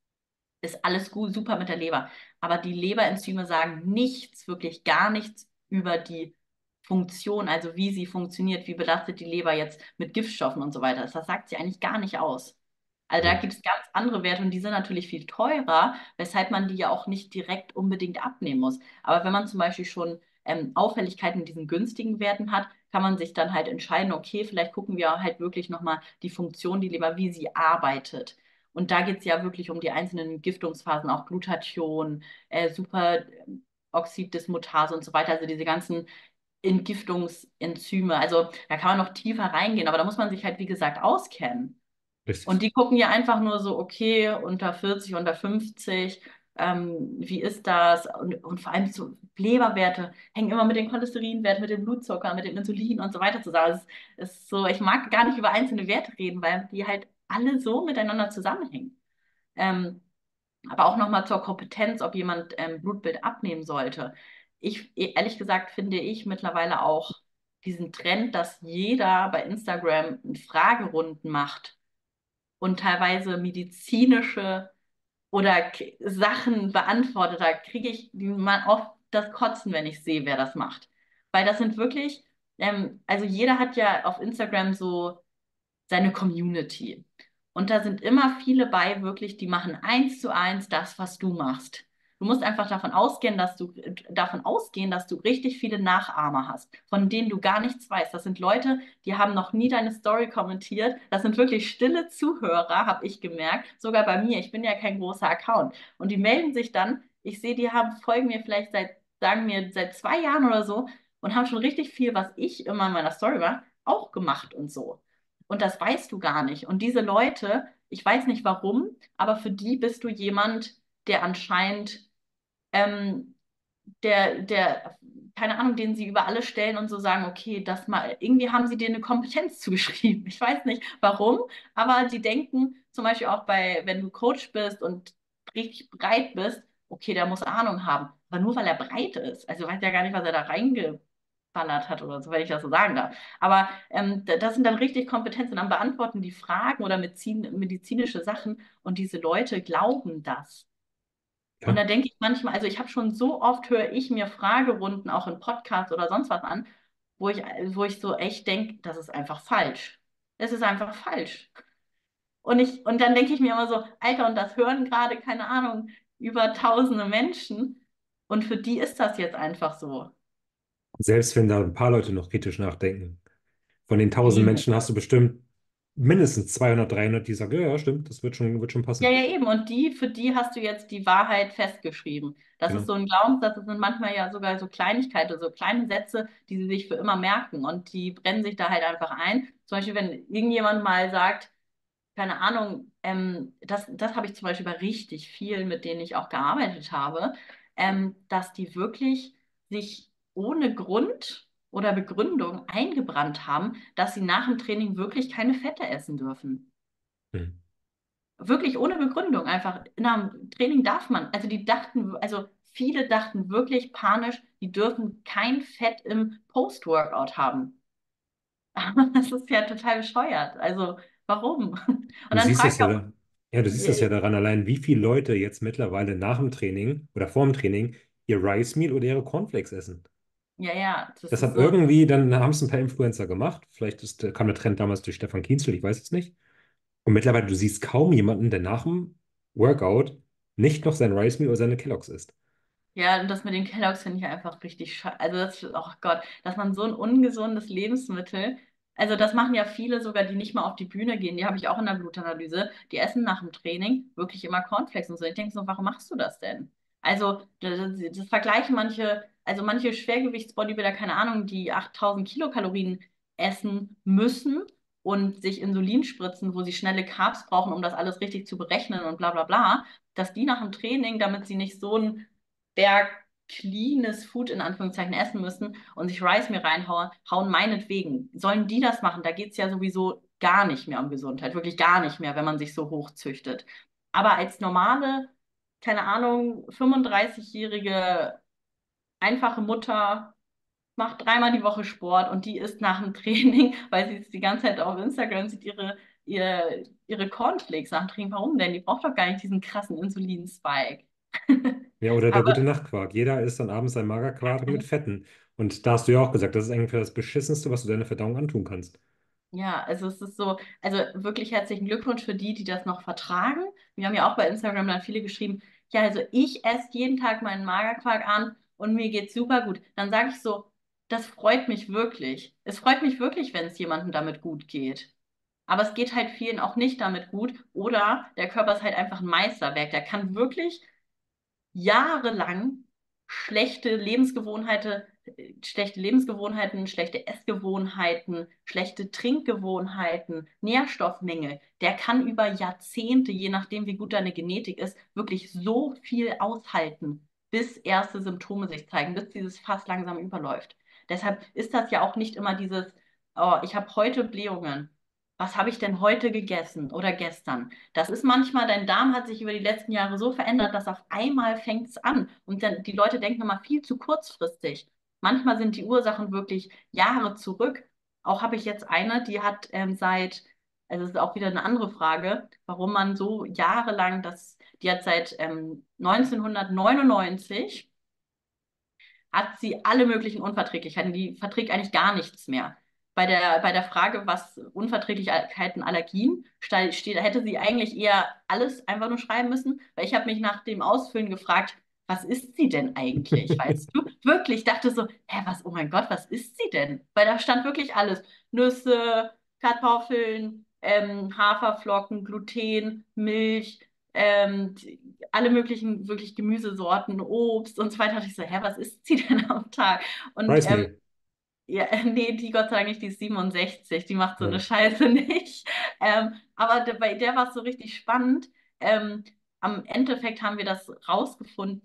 ist alles gut, super mit der Leber. Aber die Leberenzyme sagen nichts, wirklich gar nichts über die Funktion, also wie sie funktioniert, wie belastet die Leber jetzt mit Giftstoffen und so weiter. Das sagt sie eigentlich gar nicht aus. Also da Mhm. gibt es ganz andere Werte und die sind natürlich viel teurer, weshalb man die ja auch nicht direkt unbedingt abnehmen muss. Aber wenn man zum Beispiel schon ähm, Auffälligkeiten in diesen günstigen Werten hat, kann man sich dann halt entscheiden, okay, vielleicht gucken wir halt wirklich nochmal die Funktion, die Leber, wie sie arbeitet. Und da geht es ja wirklich um die einzelnen Giftungsphasen, auch Glutathion, äh, Superoxiddismutase und so weiter, also diese ganzen Entgiftungsenzyme. Also da kann man noch tiefer reingehen, aber da muss man sich halt, wie gesagt, auskennen. Und Richtig. die gucken ja einfach nur so, okay, unter vierzig, unter fünfzig, ähm, wie ist das? Und, und vor allem so Leberwerte hängen immer mit den Cholesterinwerten, mit dem Blutzucker, mit dem Insulin und so weiter zusammen. Es ist so, ich mag gar nicht über einzelne Werte reden, weil die halt alle so miteinander zusammenhängen. Ähm, aber auch nochmal zur Kompetenz, ob jemand ähm, Blutbild abnehmen sollte. Ich, ehrlich gesagt, finde ich mittlerweile auch diesen Trend, dass jeder bei Instagram Fragerunden macht und teilweise medizinische oder K- Sachen beantwortet, da kriege ich mal oft das Kotzen, wenn ich sehe, wer das macht. Weil das sind wirklich, ähm, also jeder hat ja auf Instagram so seine Community. Und da sind immer viele bei, wirklich, die machen eins zu eins das, was du machst. Du musst einfach davon ausgehen, dass du davon ausgehen, dass du richtig viele Nachahmer hast, von denen du gar nichts weißt. Das sind Leute, die haben noch nie deine Story kommentiert. Das sind wirklich stille Zuhörer, habe ich gemerkt. Sogar bei mir. Ich bin ja kein großer Account. Und die melden sich dann. Ich sehe, die haben folgen mir vielleicht seit, sagen wir, seit zwei Jahren oder so und haben schon richtig viel, was ich immer in meiner Story war, auch gemacht und so. Und das weißt du gar nicht. Und diese Leute, ich weiß nicht warum, aber für die bist du jemand, der anscheinend, ähm, der, der keine Ahnung, den sie über alles stellen und so sagen, okay, das mal, irgendwie haben sie dir eine Kompetenz zugeschrieben. Ich weiß nicht warum, aber die denken zum Beispiel auch bei, wenn du Coach bist und richtig breit bist, okay, der muss Ahnung haben. Aber nur weil er breit ist. Also weiß ja gar nicht, was er da reingeballert hat oder so, wenn ich das so sagen darf. Aber ähm, d- das sind dann richtig Kompetenzen. Dann beantworten die Fragen oder Medizin, medizinische Sachen und diese Leute glauben das. Und Ja. da denke ich manchmal, also ich habe schon so oft, höre ich mir Fragerunden auch in Podcasts oder sonst was an, wo ich, wo ich so echt denke, das ist einfach falsch. Es ist einfach falsch. Und ich, und dann denke ich mir immer so, Alter, und das hören gerade, keine Ahnung, über tausende Menschen. Und für die ist das jetzt einfach so. Selbst wenn da ein paar Leute noch kritisch nachdenken. Von den tausend Eben. Menschen hast du bestimmt mindestens zweihundert, dreihundert, die sagen, ja, ja, stimmt, das wird schon, wird schon Ja, passen. ja, eben. Und die, für die hast du jetzt die Wahrheit festgeschrieben. Das ist Genau. so ein Glaubenssatz, das sind manchmal ja sogar so Kleinigkeiten, so kleine Sätze, die sie sich für immer merken. Und die brennen sich da halt einfach ein. Zum Beispiel, wenn irgendjemand mal sagt, keine Ahnung, ähm, das, das habe ich zum Beispiel bei richtig vielen, mit denen ich auch gearbeitet habe, ähm, dass die wirklich sich ohne Grund oder Begründung eingebrannt haben, dass sie nach dem Training wirklich keine Fette essen dürfen. Mhm. Wirklich ohne Begründung, einfach nach dem Training darf man. Also die dachten, also viele dachten wirklich panisch, die dürfen kein Fett im Post-Workout haben. Aber das ist ja total bescheuert. Also warum? Und Du dann siehst frage es ich ja auch, da, ja, du siehst es ja äh, daran allein, wie viele Leute jetzt mittlerweile nach dem Training oder vor dem Training ihr Rice Meal oder ihre Cornflakes essen. ja, ja, das Das ist hat so, irgendwie, dann haben es ein paar Influencer gemacht. Vielleicht ist, kam der Trend damals durch Stefan Kienzel, ich weiß es nicht. Und mittlerweile, du siehst kaum jemanden, der nach dem Workout nicht noch sein Rice Meal oder seine Kelloggs isst. ja, und das mit den Kelloggs finde ich einfach richtig scheiße. Also das, oh Gott, dass man so ein ungesundes Lebensmittel, also das machen ja viele sogar, die nicht mal auf die Bühne gehen, die habe ich auch in der Blutanalyse, die essen nach dem Training wirklich immer Cornflakes und so. Ich denke so, warum machst du das denn? Also das, das vergleichen manche, also manche Schwergewichtsbodybuilder, keine Ahnung, die achttausend Kilokalorien essen müssen und sich Insulin spritzen, wo sie schnelle Carbs brauchen, um das alles richtig zu berechnen und bla bla bla, dass die nach dem Training, damit sie nicht so ein Berg cleanes Food in Anführungszeichen essen müssen und sich Rice mir reinhauen, hauen meinetwegen. Sollen die das machen? Da geht es ja sowieso gar nicht mehr um Gesundheit, wirklich gar nicht mehr, wenn man sich so hochzüchtet. Aber als normale, keine Ahnung, fünfunddreißig-jährige einfache Mutter macht dreimal die Woche Sport und die isst nach dem Training, weil sie es die ganze Zeit auf Instagram sieht, ihre, ihre, ihre Cornflakes nach dem Training. Warum denn? Die braucht doch gar nicht diesen krassen Insulinspike. Ja, oder der Aber gute Nachtquark. Jeder isst dann abends ein Magerquark mit Fetten. Und da hast du ja auch gesagt, das ist eigentlich das Beschissenste, was du deiner Verdauung antun kannst. ja, also es ist so, also wirklich herzlichen Glückwunsch für die, die das noch vertragen. Wir haben ja auch bei Instagram dann viele geschrieben, ja, also ich esse jeden Tag meinen Magerquark an und mir geht's super gut. Dann sage ich so, das freut mich wirklich. Es freut mich wirklich, wenn es jemandem damit gut geht. Aber es geht halt vielen auch nicht damit gut oder der Körper ist halt einfach ein Meisterwerk. Der kann wirklich jahrelang schlechte Lebensgewohnheiten, schlechte Lebensgewohnheiten, schlechte Essgewohnheiten, schlechte Trinkgewohnheiten, Nährstoffmenge, der kann über Jahrzehnte, je nachdem, wie gut deine Genetik ist, wirklich so viel aushalten, bis erste Symptome sich zeigen, bis dieses Fass langsam überläuft. Deshalb ist das ja auch nicht immer dieses, oh, ich habe heute Blähungen. Was habe ich denn heute gegessen oder gestern? Das ist manchmal, dein Darm hat sich über die letzten Jahre so verändert, dass auf einmal fängt es an. Und dann, die Leute denken immer viel zu kurzfristig. Manchmal sind die Ursachen wirklich Jahre zurück. Auch habe ich jetzt eine, die hat ähm, seit, also es ist auch wieder eine andere Frage, warum man so jahrelang das, die hat seit ähm, neunzehnhundertneunundneunzig hat sie alle möglichen Unverträglichkeiten. Die verträgt eigentlich gar nichts mehr. Bei der, bei der Frage, was Unverträglichkeiten, Allergien, steht, hätte sie eigentlich eher alles einfach nur schreiben müssen, weil ich habe mich nach dem Ausfüllen gefragt, was ist sie denn eigentlich? Weißt du? Wirklich, ich dachte so, hä, was, oh mein Gott, was ist sie denn? Weil da stand wirklich alles. Nüsse, Kartoffeln, ähm, Haferflocken, Gluten, Milch, ähm, alle möglichen wirklich Gemüsesorten, Obst und so weiter. Und ich so, hä, was isst sie denn am Tag? Und Rice ähm, Meal. ja, nee, die Gott sei Dank nicht, die ist siebenundsechzig, die macht so eine Ja. Scheiße nicht. Ähm, aber der, bei der war es so richtig spannend. Ähm, am Endeffekt haben wir das rausgefunden,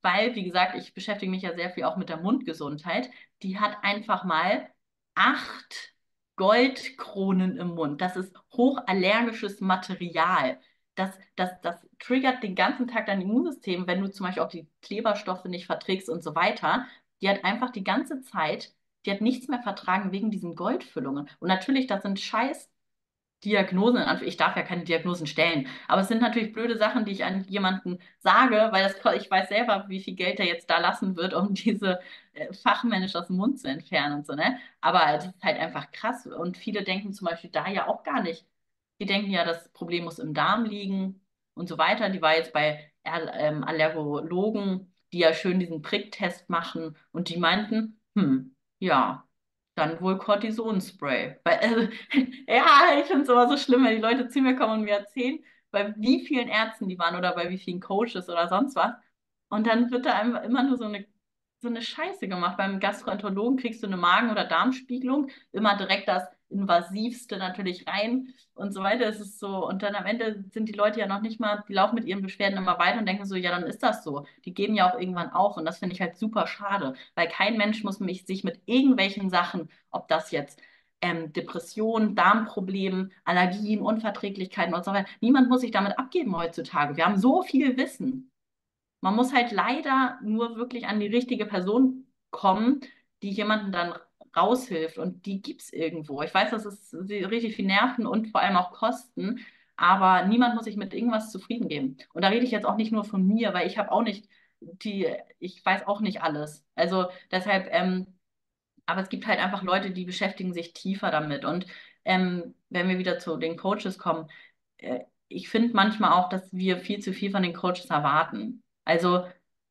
weil, wie gesagt, ich beschäftige mich ja sehr viel auch mit der Mundgesundheit. Die hat einfach mal acht Goldkronen im Mund. Das ist hochallergisches Material. Das, das, das triggert den ganzen Tag dein Immunsystem, wenn du zum Beispiel auch die Kleberstoffe nicht verträgst und so weiter. Die hat einfach die ganze Zeit, die hat nichts mehr vertragen wegen diesen Goldfüllungen. Und natürlich, das sind scheiß Diagnosen, in Anführungs- ich darf ja keine Diagnosen stellen, aber es sind natürlich blöde Sachen, die ich an jemanden sage, weil das, ich weiß selber, wie viel Geld er jetzt da lassen wird, um diese äh, fachmännisch aus dem Mund zu entfernen und so, ne? Aber das ist halt einfach krass und viele denken zum Beispiel da ja auch gar nicht. Die denken ja, das Problem muss im Darm liegen und so weiter. Die war jetzt bei Al- ähm, Allergologen, die ja schön diesen Pricktest machen und die meinten, hm, ja. Dann wohl Cortisonspray. Weil, also, ja, ich finde es immer so schlimm, wenn die Leute zu mir kommen und mir erzählen, bei wie vielen Ärzten die waren oder bei wie vielen Coaches oder sonst was. Und dann wird da einfach immer nur so eine, so eine Scheiße gemacht. Beim Gastroenterologen kriegst du eine Magen- oder Darmspiegelung, immer direkt das Invasivste natürlich rein und so weiter. Es ist so, und dann am Ende sind die Leute ja noch nicht mal, die laufen mit ihren Beschwerden immer weiter und denken so, ja, dann ist das so. Die geben ja auch irgendwann auf und das finde ich halt super schade, weil kein Mensch muss mich, sich mit irgendwelchen Sachen, ob das jetzt ähm, Depressionen, Darmproblemen, Allergien, Unverträglichkeiten und so weiter, niemand muss sich damit abgeben heutzutage. Wir haben so viel Wissen. Man muss halt leider nur wirklich an die richtige Person kommen, die jemanden dann raushilft. Und die gibt es irgendwo. Ich weiß, das ist richtig viel Nerven und vor allem auch Kosten, aber niemand muss sich mit irgendwas zufrieden geben. Und da rede ich jetzt auch nicht nur von mir, weil ich habe auch nicht die, ich weiß auch nicht alles. Also deshalb, ähm, aber es gibt halt einfach Leute, die beschäftigen sich tiefer damit. Und ähm, wenn wir wieder zu den Coaches kommen, äh, ich finde manchmal auch, dass wir viel zu viel von den Coaches erwarten. Also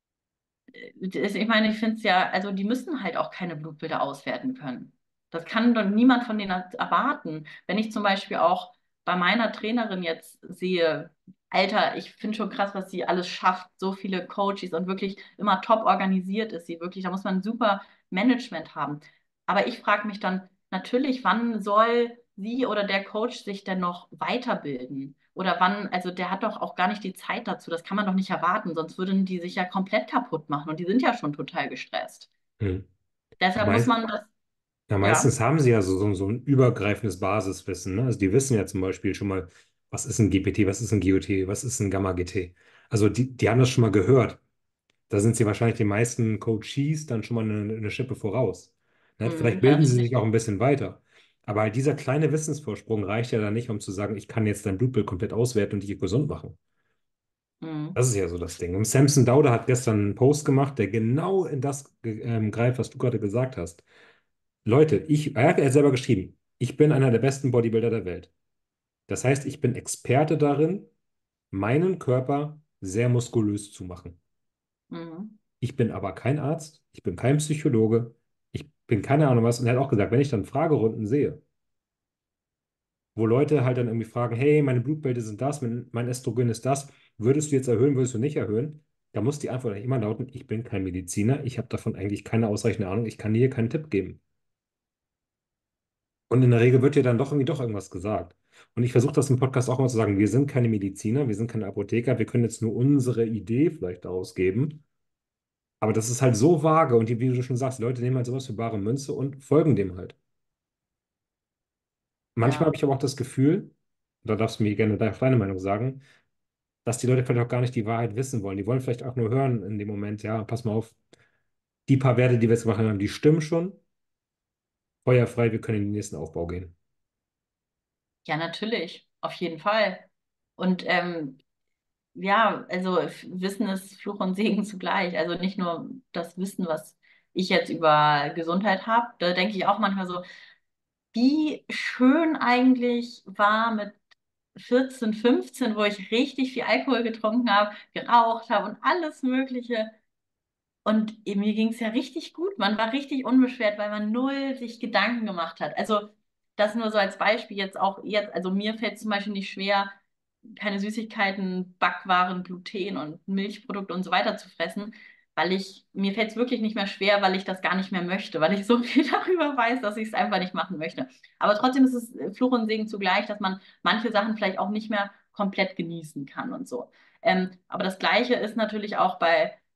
das- ich meine, ich finde es ja, also die müssen halt auch keine Blutbilder auswerten können. Das kann doch niemand von denen erwarten. Wenn ich zum Beispiel auch bei meiner Trainerin jetzt sehe, Alter, ich finde schon krass, was sie alles schafft, so viele Coaches und wirklich immer top organisiert ist sie wirklich. Da muss man ein super Management haben. Aber ich frage mich dann natürlich, wann soll sie oder der Coach sich denn noch weiterbilden? Oder wann, also der hat doch auch gar nicht die Zeit dazu. Das kann man doch nicht erwarten, sonst würden die sich ja komplett kaputt machen und die sind ja schon total gestresst. Hm. Deshalb muss Mei- man das, Ja, ja. meistens haben sie ja so, so, so ein übergreifendes Basiswissen. Ne? Also die wissen ja zum Beispiel schon mal, was ist ein G P T, was ist ein G O T, was ist ein Gamma-G T. Also die, die haben das schon mal gehört. Da sind sie wahrscheinlich den meisten Coaches dann schon mal eine, eine Schippe voraus. Ne? Vielleicht Mhm, ja, bilden das sie ist sich auch ein richtig. bisschen weiter. Aber halt dieser kleine Wissensvorsprung reicht ja dann nicht, um zu sagen, ich kann jetzt dein Blutbild komplett auswerten und dich gesund machen. Mhm. Das ist ja so das Ding. Und Samson Dauda hat gestern einen Post gemacht, der genau in das ge- ähm, greift, was du gerade gesagt hast. Leute, ich, er hat er hat selber geschrieben, ich bin einer der besten Bodybuilder der Welt. Das heißt, ich bin Experte darin, meinen Körper sehr muskulös zu machen. Mhm. Ich bin aber kein Arzt, ich bin kein Psychologe, ich bin keine Ahnung was. Und er hat auch gesagt, wenn ich dann Fragerunden sehe, wo Leute halt dann irgendwie fragen, hey, meine Blutwerte sind das, mein, mein Östrogen ist das, würdest du jetzt erhöhen, würdest du nicht erhöhen? Da muss die Antwort eigentlich immer lauten, ich bin kein Mediziner, ich habe davon eigentlich keine ausreichende Ahnung, ich kann dir keinen Tipp geben. Und in der Regel wird dir dann doch irgendwie doch irgendwas gesagt. Und ich versuche das im Podcast auch mal zu sagen, wir sind keine Mediziner, wir sind keine Apotheker, wir können jetzt nur unsere Idee vielleicht daraus geben. Aber das ist halt so vage und die, wie du schon sagst, die Leute nehmen halt sowas für bare Münze und folgen dem halt. Manchmal habe Ja, ich aber auch das Gefühl, da darfst du mir gerne de- deine Meinung sagen, dass die Leute vielleicht auch gar nicht die Wahrheit wissen wollen. Die wollen vielleicht auch nur hören in dem Moment, ja, pass mal auf, die paar Werte, die wir jetzt gemacht haben, die stimmen schon. Feuerfrei, wir können in den nächsten Aufbau gehen. ja, natürlich, auf jeden Fall. Und ähm, ja, also F- Wissen ist Fluch und Segen zugleich. Also nicht nur das Wissen, was ich jetzt über Gesundheit habe, da denke ich auch manchmal so, wie schön eigentlich war mit vierzehn, fünfzehn, wo ich richtig viel Alkohol getrunken habe, geraucht habe und alles Mögliche. Und eben, mir ging es ja richtig gut. Man war richtig unbeschwert, weil man null sich Gedanken gemacht hat. Also das nur so als Beispiel jetzt auch jetzt. Also mir fällt zum Beispiel nicht schwer, keine Süßigkeiten, Backwaren, Gluten und Milchprodukte und so weiter zu fressen, weil ich, mir fällt es wirklich nicht mehr schwer, weil ich das gar nicht mehr möchte, weil ich so viel darüber weiß, dass ich es einfach nicht machen möchte. Aber trotzdem ist es äh, Fluch und Segen zugleich, dass man manche Sachen vielleicht auch nicht mehr komplett genießen kann und so. Ähm, aber das Gleiche ist natürlich auch bei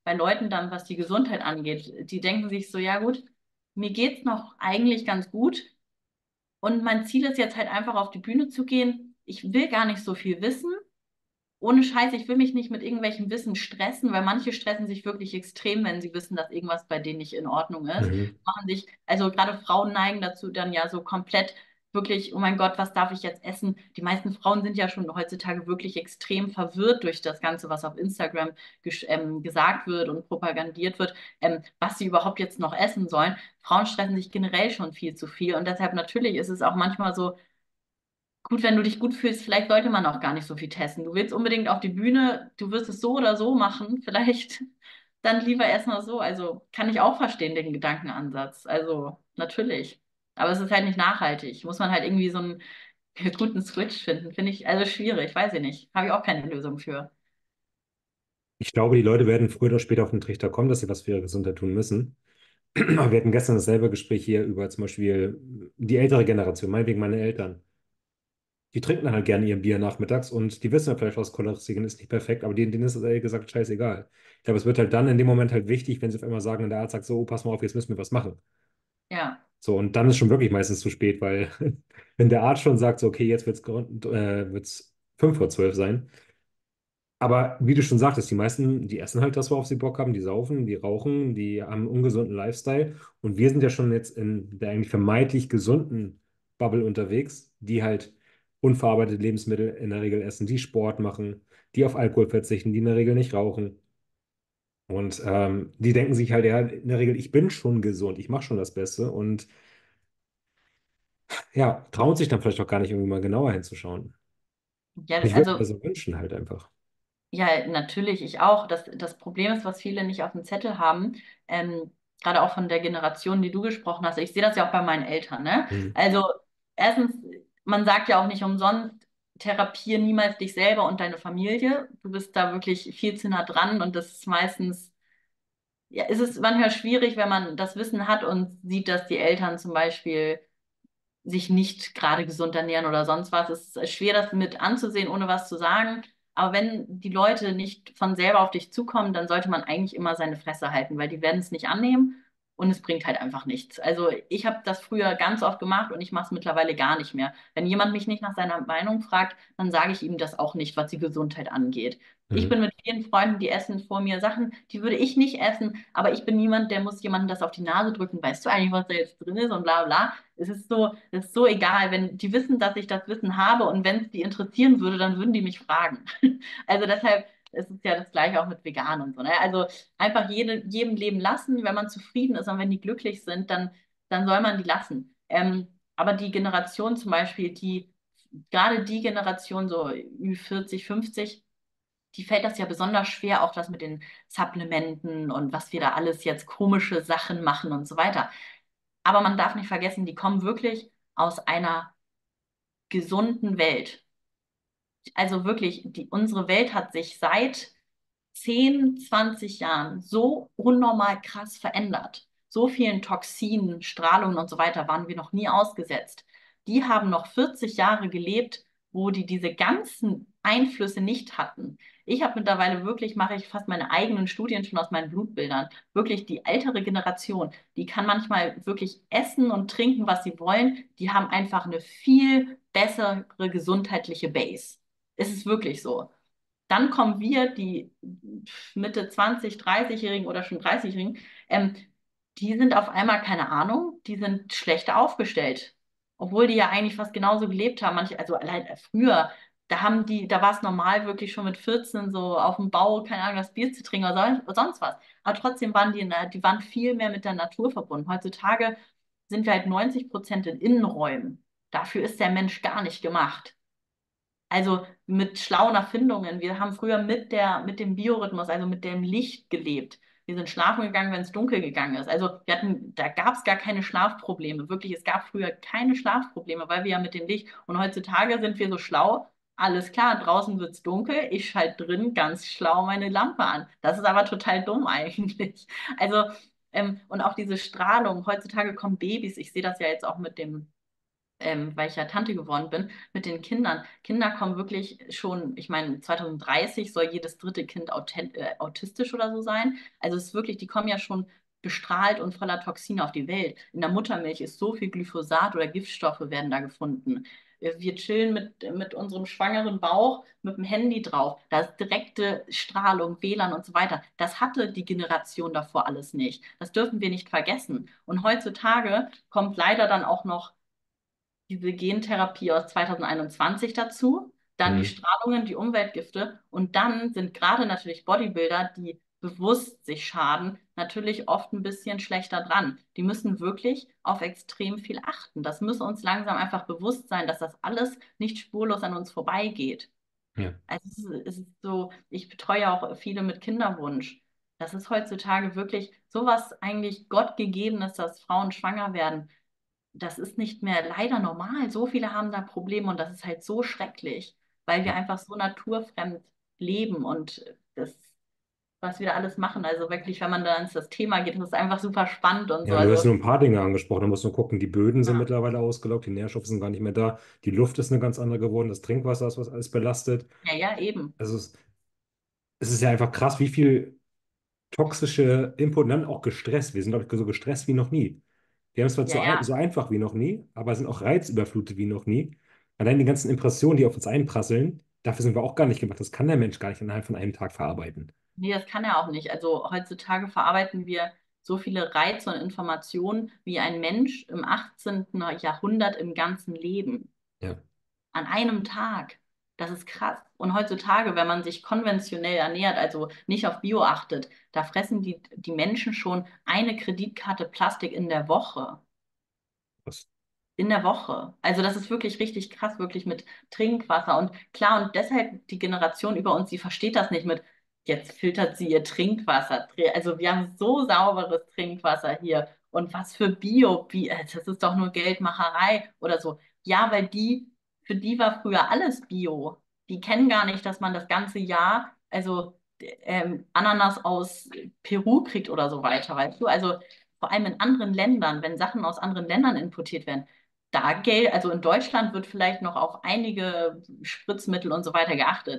bei Leuten dann, was die Gesundheit angeht. Die denken sich so, ja gut, mir geht's noch eigentlich ganz gut. Und mein Ziel ist jetzt halt einfach auf die Bühne zu gehen. Ich will gar nicht so viel wissen. Ohne Scheiß, ich will mich nicht mit irgendwelchem Wissen stressen, weil manche stressen sich wirklich extrem, wenn sie wissen, dass irgendwas bei denen nicht in Ordnung ist. Mhm. Machen sich, also gerade Frauen neigen dazu, dann ja so komplett wirklich, oh mein Gott, was darf ich jetzt essen? Die meisten Frauen sind ja schon heutzutage wirklich extrem verwirrt durch das Ganze, was auf Instagram ges ähm, gesagt wird und propagandiert wird, ähm, was sie überhaupt jetzt noch essen sollen. Frauen stressen sich generell schon viel zu viel und deshalb natürlich ist es auch manchmal so, gut, wenn du dich gut fühlst, vielleicht sollte man auch gar nicht so viel testen. Du willst unbedingt auf die Bühne, du wirst es so oder so machen, vielleicht dann lieber erstmal so. Also kann ich auch verstehen, den Gedankenansatz. Also natürlich. Aber es ist halt nicht nachhaltig. Muss man halt irgendwie so einen guten Switch finden. Finde ich also schwierig, weiß ich nicht. Habe ich auch keine Lösung für. Ich glaube, die Leute werden früher oder später auf den Trichter kommen, dass sie was für ihre Gesundheit tun müssen. Aber wir hatten gestern dasselbe Gespräch hier über zum Beispiel die ältere Generation, meinetwegen meine Eltern. Die trinken halt gerne ihr Bier nachmittags und die wissen ja vielleicht, was Cholesterin ist nicht perfekt, aber denen, denen ist es ehrlich gesagt scheißegal. Ich glaube, es wird halt dann in dem Moment halt wichtig, wenn sie auf einmal sagen und der Arzt sagt so, oh, pass mal auf, jetzt müssen wir was machen. Ja. So, und dann ist schon wirklich meistens zu spät, weil wenn der Arzt schon sagt, so, okay, jetzt wird es äh, wird's fünf vor zwölf sein. Aber wie du schon sagtest, die meisten, die essen halt das, worauf sie Bock haben, die saufen, die rauchen, die haben einen ungesunden Lifestyle. Und wir sind ja schon jetzt in der eigentlich vermeintlich gesunden Bubble unterwegs, die halt unverarbeitete Lebensmittel in der Regel essen, die Sport machen, die auf Alkohol verzichten, die in der Regel nicht rauchen. Und ähm, die denken sich halt, ja, in der Regel, ich bin schon gesund, ich mache schon das Beste. Und ja, trauen sich dann vielleicht auch gar nicht irgendwie mal genauer hinzuschauen. Ja, Und ich würde mir also das so wünschen halt einfach. ja, natürlich, ich auch. Das, das Problem ist, was viele nicht auf dem Zettel haben, ähm, gerade auch von der Generation, die du gesprochen hast. Ich sehe das ja auch bei meinen Eltern, ne? Mhm. Also, erstens, man sagt ja auch nicht umsonst, therapiere niemals dich selber und deine Familie. Du bist da wirklich viel zu nah dran und das ist meistens, ja, ist es manchmal schwierig, wenn man das Wissen hat und sieht, dass die Eltern zum Beispiel sich nicht gerade gesund ernähren oder sonst was. Es ist schwer, das mit anzusehen, ohne was zu sagen. Aber wenn die Leute nicht von selber auf dich zukommen, dann sollte man eigentlich immer seine Fresse halten, weil die werden es nicht annehmen und es bringt halt einfach nichts. Also ich habe das früher ganz oft gemacht und ich mache es mittlerweile gar nicht mehr. Wenn jemand mich nicht nach seiner Meinung fragt, dann sage ich ihm das auch nicht, was die Gesundheit angeht. Ich Mhm. bin mit vielen Freunden, die essen vor mir Sachen, die würde ich nicht essen, aber ich bin niemand, der muss jemandem das auf die Nase drücken. Weißt du eigentlich, was da jetzt drin ist und bla bla. Es ist so, es ist so egal, wenn die wissen, dass ich das Wissen habe und wenn es die interessieren würde, dann würden die mich fragen. Also deshalb ist es ja das Gleiche auch mit Vegan und so. Ne? Also einfach jede, jedem Leben lassen, wenn man zufrieden ist und wenn die glücklich sind, dann, dann soll man die lassen. Ähm, aber die Generation zum Beispiel, die, gerade die Generation so Ü vierzig, fünfzig, die fällt das ja besonders schwer, auch das mit den Supplementen und was wir da alles jetzt komische Sachen machen und so weiter. Aber man darf nicht vergessen, die kommen wirklich aus einer gesunden Welt. Also wirklich, die, unsere Welt hat sich seit zehn, zwanzig Jahren so unnormal krass verändert. So vielen Toxinen, Strahlungen und so weiter waren wir noch nie ausgesetzt. Die haben noch vierzig Jahre gelebt, wo die diese ganzen Einflüsse nicht hatten. Ich habe mittlerweile wirklich, mache ich fast meine eigenen Studien schon aus meinen Blutbildern. Wirklich die ältere Generation, die kann manchmal wirklich essen und trinken, was sie wollen. Die haben einfach eine viel bessere gesundheitliche Base. Es ist wirklich so. Dann kommen wir, die Mitte zwanzig, dreißig-Jährigen oder schon dreißig-Jährigen, ähm, die sind auf einmal, keine Ahnung, die sind schlechter aufgestellt. Obwohl die ja eigentlich fast genauso gelebt haben. Manche, also allein früher, da haben die, da war es normal, wirklich schon mit vierzehn so auf dem Bau, keine Ahnung, das Bier zu trinken oder son- sonst was. Aber trotzdem waren die, in der- die waren viel mehr mit der Natur verbunden. Heutzutage sind wir halt neunzig Prozent in Innenräumen. Dafür ist der Mensch gar nicht gemacht. Also mit schlauen Erfindungen. Wir haben früher mit der, mit dem Biorhythmus, also mit dem Licht gelebt. Wir sind schlafen gegangen, wenn es dunkel gegangen ist. Also wir hatten, da gab es gar keine Schlafprobleme. Wirklich, es gab früher keine Schlafprobleme, weil wir ja mit dem Licht. Und heutzutage sind wir so schlau. Alles klar, draußen wird es dunkel. Ich schalte drin ganz schlau meine Lampe an. Das ist aber total dumm eigentlich. Also, ähm, und auch diese Strahlung. Heutzutage kommen Babys. Ich sehe das ja jetzt auch mit dem ähm, weil ich ja Tante geworden bin, mit den Kindern. Kinder kommen wirklich schon, ich meine, zwanzig dreißig soll jedes dritte Kind autent äh, autistisch oder so sein. Also es ist wirklich, die kommen ja schon bestrahlt und voller Toxine auf die Welt. In der Muttermilch ist so viel Glyphosat oder Giftstoffe werden da gefunden. Wir wir chillen mit, mit unserem schwangeren Bauch mit dem Handy drauf. Da ist direkte Strahlung, W L A N und so weiter. Das hatte die Generation davor alles nicht. Das dürfen wir nicht vergessen. Und heutzutage kommt leider dann auch noch diese Gentherapie aus zwanzig einundzwanzig dazu, dann die Mhm. Strahlungen, die Umweltgifte und dann sind gerade natürlich Bodybuilder, die bewusst sich schaden, natürlich oft ein bisschen schlechter dran. Die müssen wirklich auf extrem viel achten. Das muss uns langsam einfach bewusst sein, dass das alles nicht spurlos an uns vorbeigeht. Ja. Also es ist, es ist so, ich betreue auch viele mit Kinderwunsch. Das ist heutzutage wirklich sowas eigentlich Gottgegebenes, dass Frauen schwanger werden. Das ist nicht mehr leider normal. So viele haben da Probleme und das ist halt so schrecklich, weil wir einfach so naturfremd leben und das, was wir da alles machen. Also wirklich, wenn man da ins das Thema geht, das ist einfach super spannend und so. Ja, du hast Also nur ein paar Dinge angesprochen. Du musst nur gucken, die Böden sind ja, mittlerweile ausgelaugt, die Nährstoffe sind gar nicht mehr da, die Luft ist eine ganz andere geworden, das Trinkwasser ist, was alles belastet. ja, ja, eben. Also es, es ist ja einfach krass, wie viel toxische Input und dann auch gestresst. Wir sind, glaube ich, so gestresst wie noch nie. Wir haben es zwar Ja, so, ein, ja. so einfach wie noch nie, aber sind auch reizüberflutet wie noch nie. Allein die ganzen Impressionen, die auf uns einprasseln, dafür sind wir auch gar nicht gemacht. Das kann der Mensch gar nicht innerhalb von einem Tag verarbeiten. Nee, das kann er auch nicht. Also heutzutage verarbeiten wir so viele Reize und Informationen wie ein Mensch im achtzehnten. Jahrhundert im ganzen Leben. Ja. An einem Tag. Das ist krass. Und heutzutage, wenn man sich konventionell ernährt, also nicht auf Bio achtet, da fressen die, die Menschen schon eine Kreditkarte Plastik in der Woche. Das, In der Woche. Also das ist wirklich richtig krass, wirklich mit Trinkwasser. Und klar, und deshalb die Generation über uns, die versteht das nicht mit, jetzt filtert sie ihr Trinkwasser. Also wir haben so sauberes Trinkwasser hier. Und was für Bio, Bi- äh, das ist doch nur Geldmacherei oder so. Ja, weil die, für die war früher alles Bio. Die kennen gar nicht, dass man das ganze Jahr, also ähm, Ananas aus Peru kriegt oder so weiter, weißt du? Also vor allem in anderen Ländern, wenn Sachen aus anderen Ländern importiert werden da Geld, also in Deutschland wird vielleicht noch auf einige Spritzmittel und so weiter geachtet.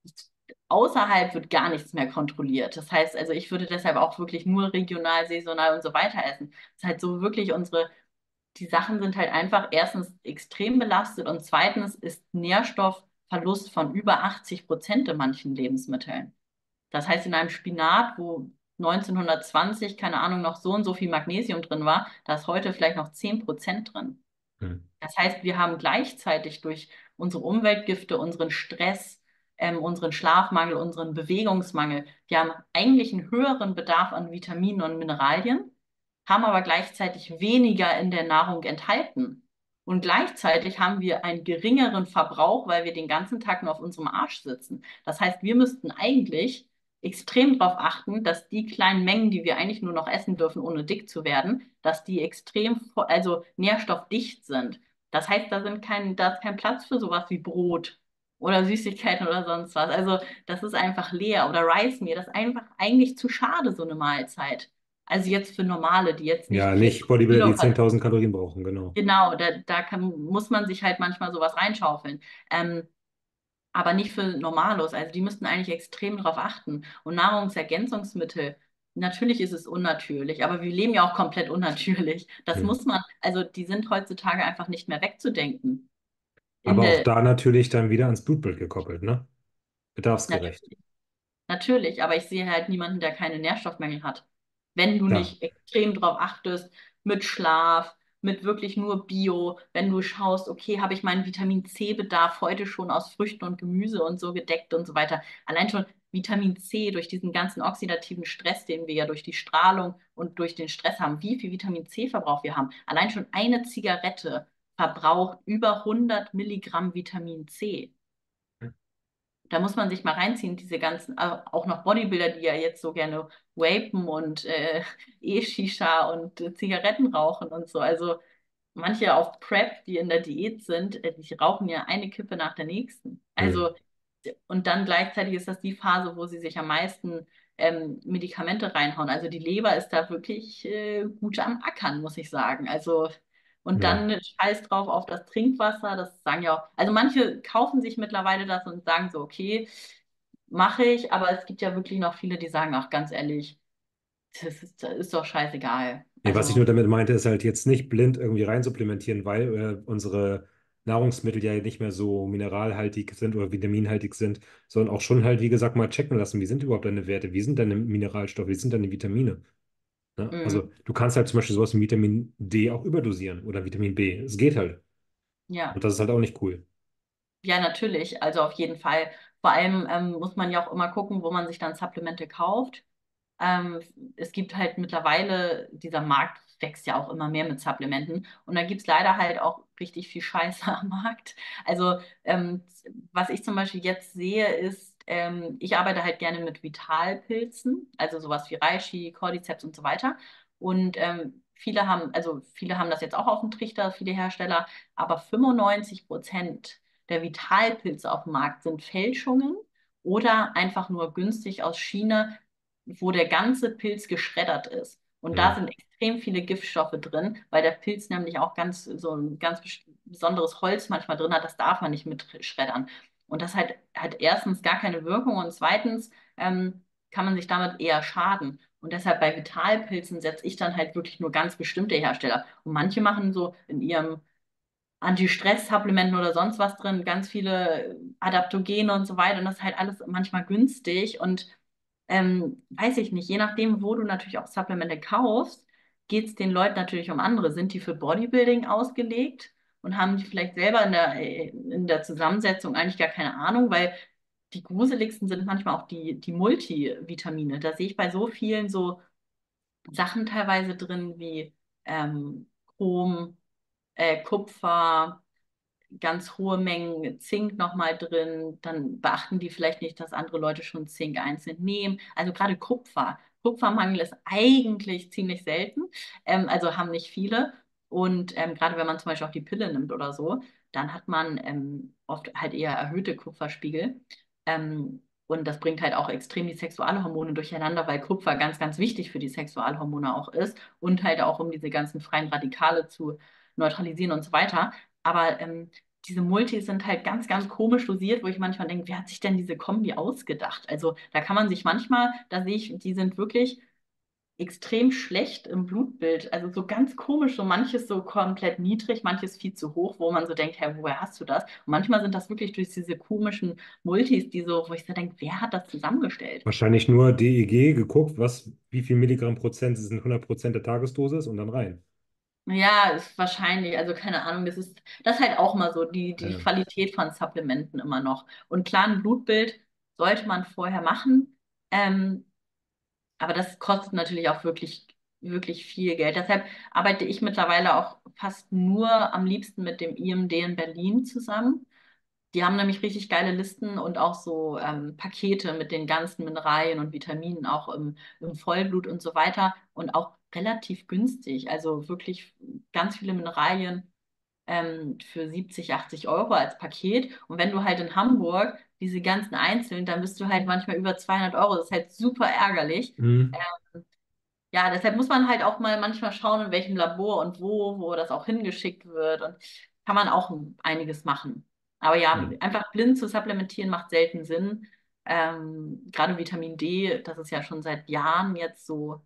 Außerhalb wird gar nichts mehr kontrolliert. Das heißt, also ich würde deshalb auch wirklich nur regional, saisonal und so weiter essen. Das ist halt so wirklich unsere, die Sachen sind halt einfach erstens extrem belastet und zweitens ist Nährstoffverlust von über achtzig Prozent in manchen Lebensmitteln. Das heißt, in einem Spinat, wo neunzehnhundertzwanzig, keine Ahnung, noch so und so viel Magnesium drin war, da ist heute vielleicht noch zehn Prozent drin. hm, Das heißt, wir haben gleichzeitig durch unsere Umweltgifte, unseren Stress, ähm, unseren Schlafmangel, unseren Bewegungsmangel, wir haben eigentlich einen höheren Bedarf an Vitaminen und Mineralien, haben aber gleichzeitig weniger in der Nahrung enthalten. Und gleichzeitig haben wir einen geringeren Verbrauch, weil wir den ganzen Tag nur auf unserem Arsch sitzen. Das heißt, wir müssten eigentlich extrem darauf achten, dass die kleinen Mengen, die wir eigentlich nur noch essen dürfen, ohne dick zu werden, dass die extrem, vo- also nährstoffdicht sind. Das heißt, da sind kein, da ist kein Platz für sowas wie Brot oder Süßigkeiten oder sonst was. Also das ist einfach leer oder Rice Meal. Das ist einfach eigentlich zu schade, so eine Mahlzeit. Also jetzt für Normale, die jetzt ja, nicht nicht viertausend Bodybuilder, die Kilokalorien. zehntausend Kalorien brauchen, genau. Genau, da, da kann, muss man sich halt manchmal sowas reinschaufeln. Ähm, aber nicht für Normalos. Also die müssten eigentlich extrem darauf achten. Und Nahrungsergänzungsmittel, natürlich ist es unnatürlich, aber wir leben ja auch komplett unnatürlich. Das Hm. muss man, also die sind heutzutage einfach nicht mehr wegzudenken. In Aber auch der, da natürlich dann wieder ans Blutbild gekoppelt, ne? Bedarfsgerecht. natürlich, natürlich, aber ich sehe halt niemanden, der keine Nährstoffmängel hat. Wenn du Ja. nicht extrem drauf achtest, mit Schlaf, mit wirklich nur Bio, wenn du schaust, okay, habe ich meinen Vitamin C-Bedarf heute schon aus Früchten und Gemüse und so gedeckt und so weiter. Allein schon Vitamin C durch diesen ganzen oxidativen Stress, den wir ja durch die Strahlung und durch den Stress haben, wie viel Vitamin C-Verbrauch wir haben. Allein schon eine Zigarette verbraucht über hundert Milligramm Vitamin C. Da muss man sich mal reinziehen, diese ganzen, äh, auch noch Bodybuilder, die ja jetzt so gerne vapen und äh, E-Shisha und äh, Zigaretten rauchen und so. Also manche auf Prep, die in der Diät sind, äh, die rauchen ja eine Kippe nach der nächsten. Hm. Also, und dann gleichzeitig ist das die Phase, wo sie sich am meisten ähm, Medikamente reinhauen. Also die Leber ist da wirklich äh, gut am Ackern, muss ich sagen. Also Und Ja. dann scheiß drauf auf das Trinkwasser. Das sagen ja auch, also manche kaufen sich mittlerweile das und sagen so, okay, mache ich, aber es gibt ja wirklich noch viele, die sagen, ach, ganz ehrlich, das ist, das ist doch scheißegal. Nee, was ich nur Also, damit meinte, ist halt jetzt nicht blind irgendwie reinsupplementieren, weil äh, unsere Nahrungsmittel ja nicht mehr so mineralhaltig sind oder vitaminhaltig sind, sondern auch schon halt, wie gesagt, mal checken lassen, wie sind überhaupt deine Werte, wie sind deine Mineralstoffe, wie sind deine Vitamine. Ne? mh, Also du kannst halt zum Beispiel sowas wie Vitamin D auch überdosieren oder Vitamin B. Es geht halt. Und ja. das ist halt auch nicht cool. Ja, natürlich, also auf jeden Fall. Vor allem ähm, muss man ja auch immer gucken, wo man sich dann Supplemente kauft. Ähm, Es gibt halt mittlerweile, dieser Markt wächst ja auch immer mehr mit Supplementen und da gibt's leider halt auch richtig viel Scheiße am Markt. Also ähm, was ich zum Beispiel jetzt sehe, ist, ähm, ich arbeite halt gerne mit Vitalpilzen, also sowas wie Reishi, Cordyceps und so weiter. Und ähm, viele haben, also viele haben das jetzt auch auf dem Trichter, viele Hersteller, aber fünfundneunzig Prozent der Vitalpilze auf dem Markt sind Fälschungen oder einfach nur günstig aus China, wo der ganze Pilz geschreddert ist. Und da Mhm. sind extrem viele Giftstoffe drin, weil der Pilz nämlich auch ganz so ein ganz bes- besonderes Holz manchmal drin hat, das darf man nicht mitschreddern. Und das halt, hat erstens gar keine Wirkung und zweitens ähm, kann man sich damit eher schaden. Und deshalb bei Vitalpilzen setze ich dann halt wirklich nur ganz bestimmte Hersteller. Und manche machen so in ihrem Anti-Stress-Supplementen oder sonst was drin, ganz viele Adaptogene und so weiter. Und das ist halt alles manchmal günstig. Und ähm, weiß ich nicht, je nachdem, wo du natürlich auch Supplemente kaufst, geht es den Leuten natürlich um andere. Sind die für Bodybuilding ausgelegt und haben die vielleicht selber in der, äh, in der Zusammensetzung eigentlich gar keine Ahnung, weil die gruseligsten sind manchmal auch die, die Multivitamine. Da sehe ich bei so vielen so Sachen teilweise drin wie ähm, Chrom, äh, Kupfer, ganz hohe Mengen Zink nochmal drin. Dann beachten die vielleicht nicht, dass andere Leute schon Zink einzeln nehmen. Also gerade Kupfer. Kupfermangel ist eigentlich ziemlich selten, ähm, also haben nicht viele. Und ähm, gerade wenn man zum Beispiel auch die Pille nimmt oder so, dann hat man ähm, oft halt eher erhöhte Kupferspiegel. Ähm, und das bringt halt auch extrem die Sexualhormone durcheinander, weil Kupfer ganz, ganz wichtig für die Sexualhormone auch ist und halt auch um diese ganzen freien Radikale zu neutralisieren und so weiter. Aber ähm, diese Multis sind halt ganz, ganz komisch dosiert, wo ich manchmal denke, wer hat sich denn diese Kombi ausgedacht? Also da kann man sich manchmal, da sehe ich, die sind wirklich extrem schlecht im Blutbild. Also so ganz komisch, so manches so komplett niedrig, manches viel zu hoch, wo man so denkt, hä, woher hast du das? Und manchmal sind das wirklich durch diese komischen Multis, die so, wo ich so denke, wer hat das zusammengestellt? Wahrscheinlich nur D E G geguckt, was, wie viel Milligramm Prozent sind hundert Prozent der Tagesdosis und dann rein. Ja, ist wahrscheinlich, also keine Ahnung, das ist, das ist halt auch mal so die, die Ja. Qualität von Supplementen immer noch. Und klar, ein Blutbild sollte man vorher machen, ähm, aber das kostet natürlich auch wirklich, wirklich viel Geld. Deshalb arbeite ich mittlerweile auch fast nur am liebsten mit dem I M D in Berlin zusammen. Die haben nämlich richtig geile Listen und auch so ähm, Pakete mit den ganzen Mineralien und Vitaminen auch im, im Vollblut und so weiter und auch relativ günstig. Also wirklich ganz viele Mineralien ähm, für siebzig, achtzig Euro als Paket. Und wenn du halt in Hamburg diese ganzen einzeln, dann bist du halt manchmal über zweihundert Euro. Das ist halt super ärgerlich. Mhm. Ja, deshalb muss man halt auch mal manchmal schauen, in welchem Labor und wo, wo das auch hingeschickt wird. Und kann man auch einiges machen. Aber ja, Ja. einfach blind zu supplementieren macht selten Sinn. Ähm, gerade Vitamin D, das ist ja schon seit Jahren jetzt so,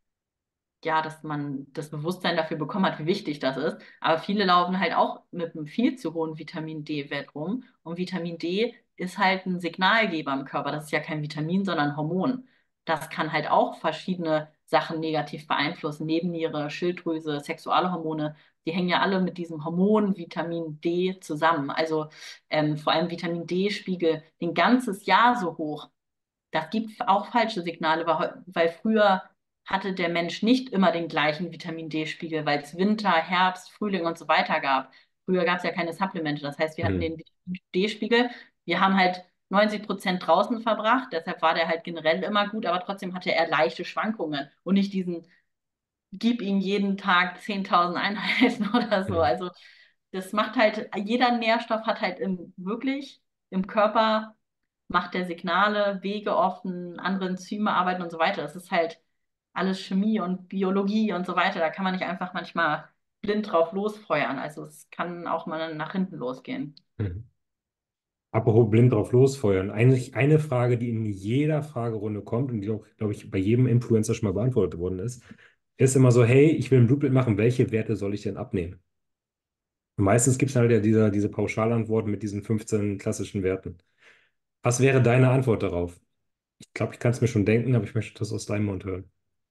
ja, dass man das Bewusstsein dafür bekommen hat, wie wichtig das ist. Aber viele laufen halt auch mit einem viel zu hohen Vitamin D-Wert rum. Und Vitamin D ist halt ein Signalgeber im Körper. Das ist ja kein Vitamin, sondern ein Hormon. Das kann halt auch verschiedene Sachen negativ beeinflussen. Nebenniere, Schilddrüse, Sexualhormone, die hängen ja alle mit diesem Hormon Vitamin D zusammen. Also ähm, vor allem Vitamin D-Spiegel ein ganzes Jahr so hoch, das gibt auch falsche Signale, weil, weil früher hatte der Mensch nicht immer den gleichen Vitamin D-Spiegel, weil es Winter, Herbst, Frühling und so weiter gab. Früher gab es ja keine Supplemente. Das heißt, wir hatten Mhm. den Vitamin D-Spiegel. Wir haben halt neunzig Prozent draußen verbracht. Deshalb war der halt generell immer gut, aber trotzdem hatte er leichte Schwankungen und nicht diesen, gib ihm jeden Tag zehntausend Einheiten oder so. Mhm. Also das macht halt, jeder Nährstoff hat halt im, wirklich im Körper macht der Signale, Wege offen, andere Enzyme arbeiten und so weiter. Das ist halt alles Chemie und Biologie und so weiter. Da kann man nicht einfach manchmal blind drauf losfeuern. Also es kann auch mal nach hinten losgehen. Mhm. Apropos blind drauf losfeuern. Eigentlich eine Frage, die in jeder Fragerunde kommt und die auch, glaube ich, bei jedem Influencer schon mal beantwortet worden ist, ist immer so, hey, ich will ein Blutbild machen, welche Werte soll ich denn abnehmen? Und meistens gibt es halt ja diese, diese Pauschalantwort mit diesen fünfzehn klassischen Werten. Was wäre deine Antwort darauf? Ich glaube, ich kann es mir schon denken, aber ich möchte das aus deinem Mund hören.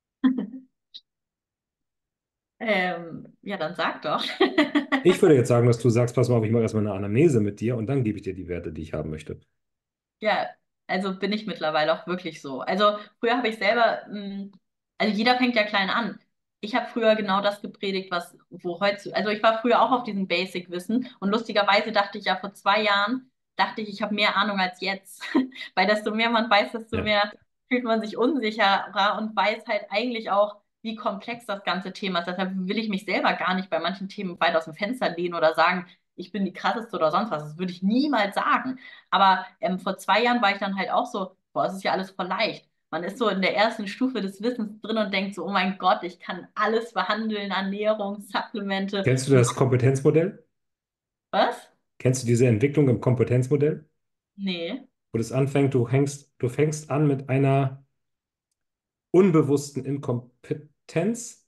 Ähm, ja, dann sag doch. Ich würde jetzt sagen, dass du sagst, pass mal auf, ich mache erstmal eine Anamnese mit dir und dann gebe ich dir die Werte, die ich haben möchte. Ja, also bin ich mittlerweile auch wirklich so. Also früher habe ich selber, mh, also jeder fängt ja klein an. Ich habe früher genau das gepredigt, was, wo heute, also ich war früher auch auf diesem Basic-Wissen und lustigerweise dachte ich ja vor zwei Jahren, dachte ich, ich habe mehr Ahnung als jetzt. Weil desto mehr man weiß, desto Ja. mehr fühlt man sich unsicherer und weiß halt eigentlich auch, wie komplex das ganze Thema ist. Deshalb will ich mich selber gar nicht bei manchen Themen weit aus dem Fenster lehnen oder sagen, ich bin die krasseste oder sonst was. Das würde ich niemals sagen. Aber ähm, vor zwei Jahren war ich dann halt auch so, boah, es ist ja alles voll leicht. Man ist so in der ersten Stufe des Wissens drin und denkt so, oh mein Gott, ich kann alles behandeln, Ernährung, Supplemente. Kennst du das Kompetenzmodell? Was? Kennst du diese Entwicklung im Kompetenzmodell? Nee. Wo das anfängt, du hängst, du fängst an mit einer unbewussten Inkompetenz,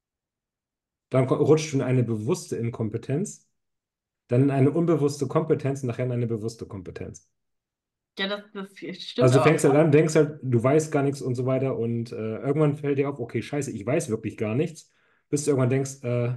dann ko- rutscht du in eine bewusste Inkompetenz, dann in eine unbewusste Kompetenz und nachher in eine bewusste Kompetenz. Ja, das, das stimmt Also du aber fängst voll. halt an, denkst halt, du weißt gar nichts und so weiter und äh, irgendwann fällt dir auf, okay, scheiße, ich weiß wirklich gar nichts, bis du irgendwann denkst, äh,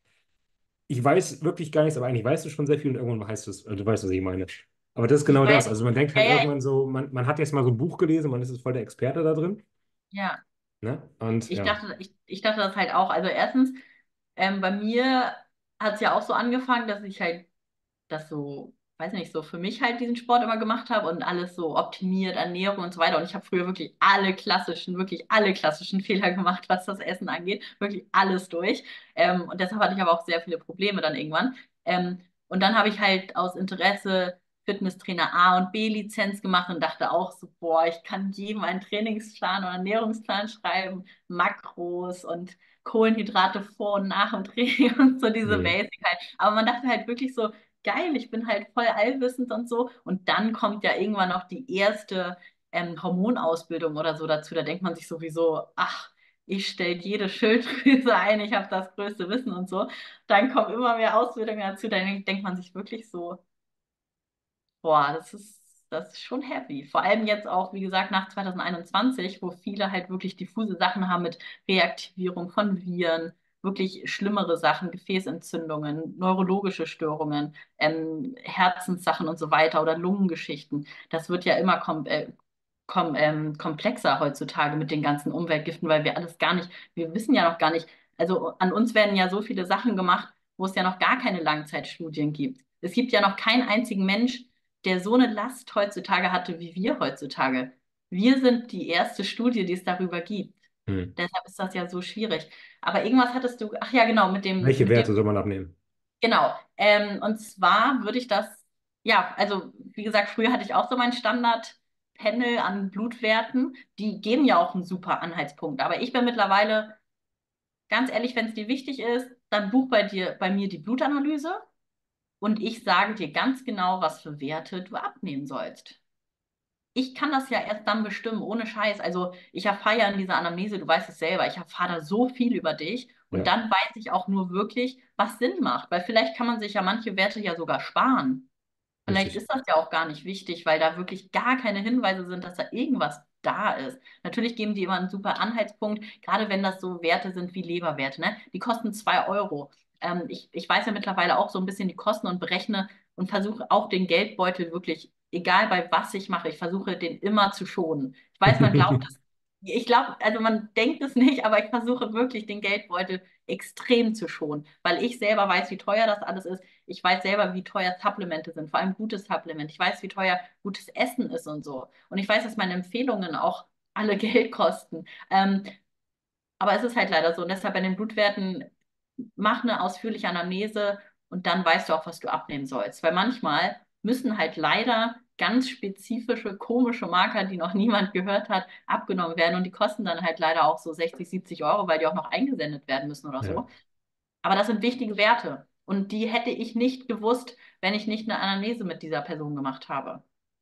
ich weiß wirklich gar nichts, aber eigentlich weißt du schon sehr viel und irgendwann heißt es, also du weißt, was ich meine. Aber das ist Ich genau weiß, das. Also man denkt ja, halt ja, irgendwann so, man, man hat jetzt mal so ein Buch gelesen, man ist jetzt voll der Experte da drin, ja. ne? Und Ich ja, dachte, ich, ich dachte das halt auch. Also erstens, ähm, bei mir hat es ja auch so angefangen, dass ich halt das so, weiß nicht, so für mich halt diesen Sport immer gemacht habe und alles so optimiert, Ernährung und so weiter. Und ich habe früher wirklich alle klassischen, wirklich alle klassischen Fehler gemacht, was das Essen angeht. Wirklich alles durch. Ähm, und deshalb hatte ich aber auch sehr viele Probleme dann irgendwann. Ähm, und dann habe ich halt aus Interesse Fitnesstrainer A und B-Lizenz gemacht und dachte auch so, boah, ich kann jedem einen Trainingsplan oder Ernährungsplan schreiben, Makros und Kohlenhydrate vor und nach dem Training und so diese hm. Basic halt. Aber man dachte halt wirklich so, geil, ich bin halt voll allwissend und so. Und dann kommt ja irgendwann noch die erste ähm, Hormonausbildung oder so dazu. Da denkt man sich sowieso, ach, ich stelle jede Schilddrüse ein, ich habe das größte Wissen und so. Dann kommen immer mehr Ausbildungen dazu. Dann denkt man sich wirklich so, boah, das ist, das ist schon heavy. Vor allem jetzt auch, wie gesagt, nach zwanzig einundzwanzig, wo viele halt wirklich diffuse Sachen haben mit Reaktivierung von Viren, wirklich schlimmere Sachen, Gefäßentzündungen, neurologische Störungen, ähm, Herzenssachen und so weiter oder Lungengeschichten. Das wird ja immer kom äh, kom ähm, komplexer heutzutage mit den ganzen Umweltgiften, weil wir alles gar nicht, wir wissen ja noch gar nicht, also an uns werden ja so viele Sachen gemacht, wo es ja noch gar keine Langzeitstudien gibt. Es gibt ja noch keinen einzigen Mensch, der so eine Last heutzutage hatte wie wir heutzutage. Wir sind die erste Studie, die es darüber gibt. Hm. Deshalb ist das ja so schwierig. Aber irgendwas hattest du, ach ja, genau, mit dem, Welche mit dem, Werte soll man abnehmen? genau. Ähm, und zwar würde ich das, ja, also wie gesagt, früher hatte ich auch so mein Standard-Panel an Blutwerten. Die geben ja auch einen super Anhaltspunkt. Aber ich bin mittlerweile, ganz ehrlich, wenn es dir wichtig ist, dann buch bei dir, bei mir die Blutanalyse und ich sage dir ganz genau, was für Werte du abnehmen sollst. Ich kann das ja erst dann bestimmen, ohne Scheiß. Also ich erfahre ja in dieser Anamnese, du weißt es selber, ich erfahre da so viel über dich und Ja, dann weiß ich auch nur wirklich, was Sinn macht, weil vielleicht kann man sich ja manche Werte ja sogar sparen. Vielleicht richtig. ist das ja auch gar nicht wichtig, weil da wirklich gar keine Hinweise sind, dass da irgendwas da ist. Natürlich geben die immer einen super Anhaltspunkt, gerade wenn das so Werte sind wie Leberwerte, ne? Die kosten zwei Euro. Ähm, ich, ich weiß ja mittlerweile auch so ein bisschen die Kosten und berechne und versuche auch den Geldbeutel wirklich, egal bei was ich mache, ich versuche den immer zu schonen. Ich weiß, man glaubt es. Ich glaube, also man denkt es nicht, aber ich versuche wirklich den Geldbeutel extrem zu schonen, weil ich selber weiß, wie teuer das alles ist. Ich weiß selber, wie teuer Supplemente sind, vor allem gutes Supplement. Ich weiß, wie teuer gutes Essen ist und so. Und ich weiß, dass meine Empfehlungen auch alle Geld kosten. Ähm, aber es ist halt leider so. Und deshalb bei den Blutwerten mach eine ausführliche Anamnese und dann weißt du auch, was du abnehmen sollst. Weil manchmal müssen halt leider ganz spezifische, komische Marker, die noch niemand gehört hat, abgenommen werden. Und die kosten dann halt leider auch so sechzig, siebzig Euro, weil die auch noch eingesendet werden müssen oder Ja. so. Aber das sind wichtige Werte. Und die hätte ich nicht gewusst, wenn ich nicht eine Anamnese mit dieser Person gemacht habe.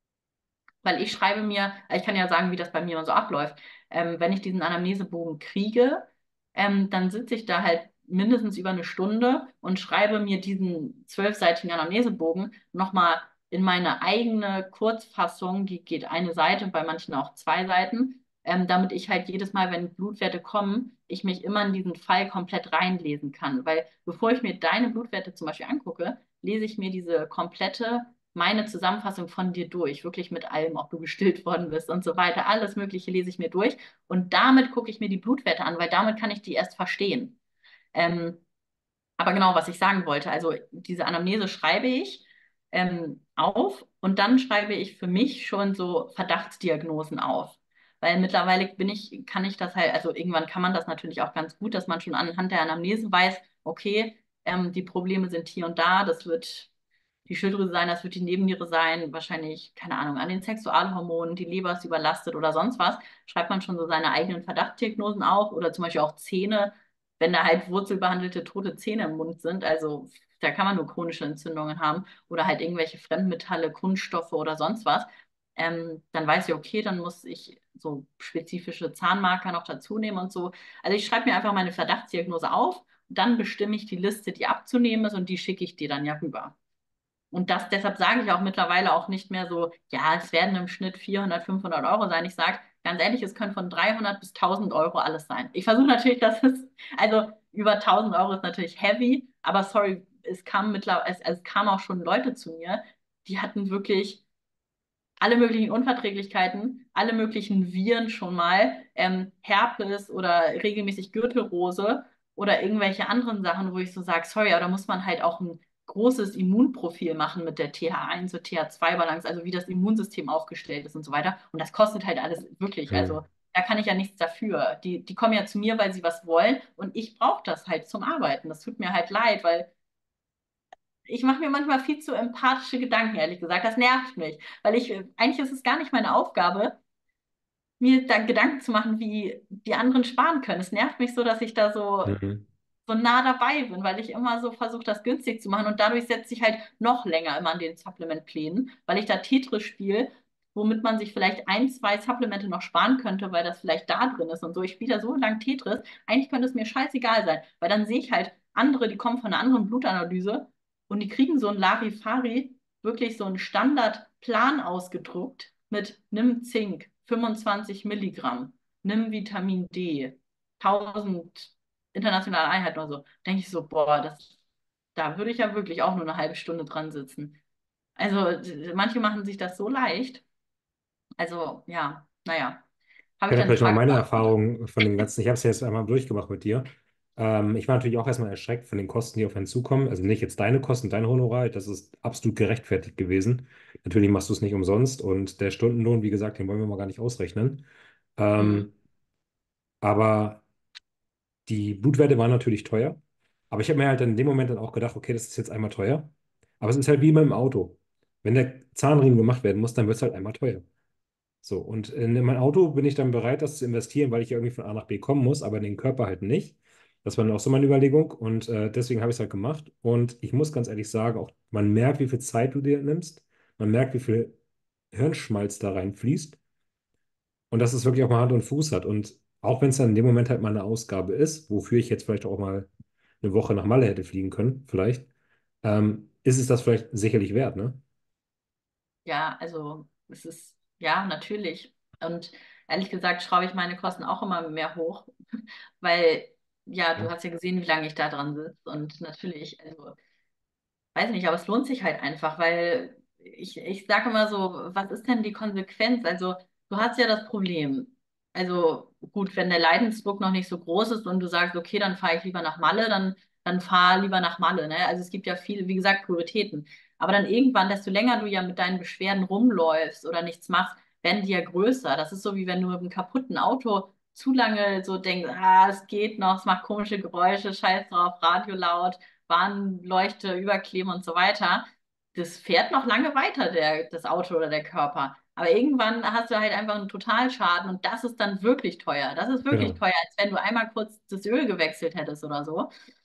Weil ich schreibe mir, ich kann ja sagen, wie das bei mir so abläuft. Ähm, wenn ich diesen Anamnesebogen kriege, ähm, dann sitze ich da halt mindestens über eine Stunde und schreibe mir diesen zwölfseitigen Anamnesebogen nochmal in meine eigene Kurzfassung, die geht eine Seite, bei manchen auch zwei Seiten, ähm, damit ich halt jedes Mal, wenn Blutwerte kommen, ich mich immer in diesen Fall komplett reinlesen kann. Weil bevor ich mir deine Blutwerte zum Beispiel angucke, lese ich mir diese komplette meine Zusammenfassung von dir durch, wirklich mit allem, ob du gestillt worden bist und so weiter. Alles Mögliche lese ich mir durch und damit gucke ich mir die Blutwerte an, weil damit kann ich die erst verstehen. Ähm, aber genau, was ich sagen wollte, also diese Anamnese schreibe ich ähm, auf und dann schreibe ich für mich schon so Verdachtsdiagnosen auf. Weil mittlerweile bin ich, kann ich das halt, also irgendwann kann man das natürlich auch ganz gut, dass man schon anhand der Anamnese weiß, okay, ähm, die Probleme sind hier und da, das wird die Schilddrüse sein, das wird die Nebenniere sein, wahrscheinlich, keine Ahnung, an den Sexualhormonen, die Leber ist überlastet oder sonst was, schreibt man schon so seine eigenen Verdachtsdiagnosen auf oder zum Beispiel auch Zähne, wenn da halt wurzelbehandelte tote Zähne im Mund sind, also da kann man nur chronische Entzündungen haben oder halt irgendwelche Fremdmetalle, Kunststoffe oder sonst was, ähm, dann weiß ich, okay, dann muss ich so spezifische Zahnmarker noch dazu nehmen und so. Also ich schreibe mir einfach meine Verdachtsdiagnose auf, dann bestimme ich die Liste, die abzunehmen ist und die schicke ich dir dann ja rüber. Und das, deshalb sage ich auch mittlerweile auch nicht mehr so, ja, es werden im Schnitt vierhundert, fünfhundert Euro sein. Ich sage ganz ehrlich, es können von dreihundert bis tausend Euro alles sein. Ich versuche natürlich, dass es, also über tausend Euro ist natürlich heavy, aber sorry, es kam mittlerweile, es, es kamen auch schon Leute zu mir, die hatten wirklich alle möglichen Unverträglichkeiten, alle möglichen Viren schon mal, ähm, Herpes oder regelmäßig Gürtelrose oder irgendwelche anderen Sachen, wo ich so sage, sorry, aber da muss man halt auch ein großes Immunprofil machen mit der T H eins und T H zwei Balance, also wie das Immunsystem aufgestellt ist und so weiter. Und das kostet halt alles wirklich. Also Hm. da kann ich ja nichts dafür. Die, die kommen ja zu mir, weil sie was wollen und ich brauche das halt zum Arbeiten. Das tut mir halt leid, weil ich mache mir manchmal viel zu empathische Gedanken, ehrlich gesagt. Das nervt mich, weil ich, eigentlich ist es gar nicht meine Aufgabe, mir da Gedanken zu machen, wie die anderen sparen können. Es nervt mich so, dass ich da so, Mhm. so nah dabei bin, weil ich immer so versuche, das günstig zu machen und dadurch setze ich halt noch länger immer an den Supplementplänen, weil ich da Tetris spiele, womit man sich vielleicht ein, zwei Supplemente noch sparen könnte, weil das vielleicht da drin ist und so. Ich spiele da so lang Tetris, eigentlich könnte es mir scheißegal sein, weil dann sehe ich halt andere, die kommen von einer anderen Blutanalyse und die kriegen so ein Larifari, wirklich so einen Standardplan ausgedruckt mit nimm Zink, fünfundzwanzig Milligramm, nimm Vitamin D, tausend internationale Einheiten oder so. Denke ich so, boah, das, da würde ich ja wirklich auch nur eine halbe Stunde dran sitzen. Also d- manche machen sich das so leicht. Also ja, naja. Ich Habe ich kann ja deine vielleicht mal Frage meine beantwortet? Erfahrung von dem Ganzen. Ich habe es ja jetzt einmal durchgemacht mit dir. Ähm, ich war natürlich auch erstmal erschreckt von den Kosten, die auf einen zukommen. Also nicht jetzt deine Kosten, dein Honorar, das ist absolut gerechtfertigt gewesen. Natürlich machst du es nicht umsonst und der Stundenlohn, wie gesagt, den wollen wir mal gar nicht ausrechnen. Hm. Ähm, aber die Blutwerte waren natürlich teuer. Aber ich habe mir halt in dem Moment dann auch gedacht, okay, das ist jetzt einmal teuer. Aber es ist halt wie mit dem Auto. Wenn der Zahnriemen gemacht werden muss, dann wird es halt einmal teuer. So, und in mein Auto bin ich dann bereit, das zu investieren, weil ich ja irgendwie von A nach B kommen muss, aber in den Körper halt nicht. Das war dann auch so meine Überlegung und äh, deswegen habe ich es halt gemacht. Und ich muss ganz ehrlich sagen, auch man merkt, wie viel Zeit du dir nimmst. Man merkt, wie viel Hirnschmalz da reinfließt und dass es wirklich auch mal Hand und Fuß hat. Und auch wenn es dann in dem Moment halt mal eine Ausgabe ist, wofür ich jetzt vielleicht auch mal eine Woche nach Malle hätte fliegen können, vielleicht, ähm, ist es das vielleicht sicherlich wert, ne? Ja, also es ist, ja, natürlich. Und ehrlich gesagt schraube ich meine Kosten auch immer mehr hoch, weil, ja, du Ja. hast ja gesehen, wie lange ich da dran sitze. Und natürlich, also weiß nicht, aber es lohnt sich halt einfach, weil ich, ich sage immer so, was ist denn die Konsequenz? Also, du hast ja das Problem. Also, gut, wenn der Leidensdruck noch nicht so groß ist und du sagst, okay, dann fahre ich lieber nach Malle, dann, dann fahr lieber nach Malle, ne? Also, es gibt ja viele, wie gesagt, Prioritäten. Aber dann irgendwann, desto länger du ja mit deinen Beschwerden rumläufst oder nichts machst, werden die ja größer. Das ist so, wie wenn du mit einem kaputten Auto zu lange so denkst, ah, es geht noch, es macht komische Geräusche, scheiß drauf, Radio laut. Warnleuchte, Überkleben und so weiter, das fährt noch lange weiter, der, das Auto oder der Körper. Aber irgendwann hast du halt einfach einen Totalschaden und das ist dann wirklich teuer. Das ist wirklich Genau. teuer, als wenn du einmal kurz das Öl gewechselt hättest oder so.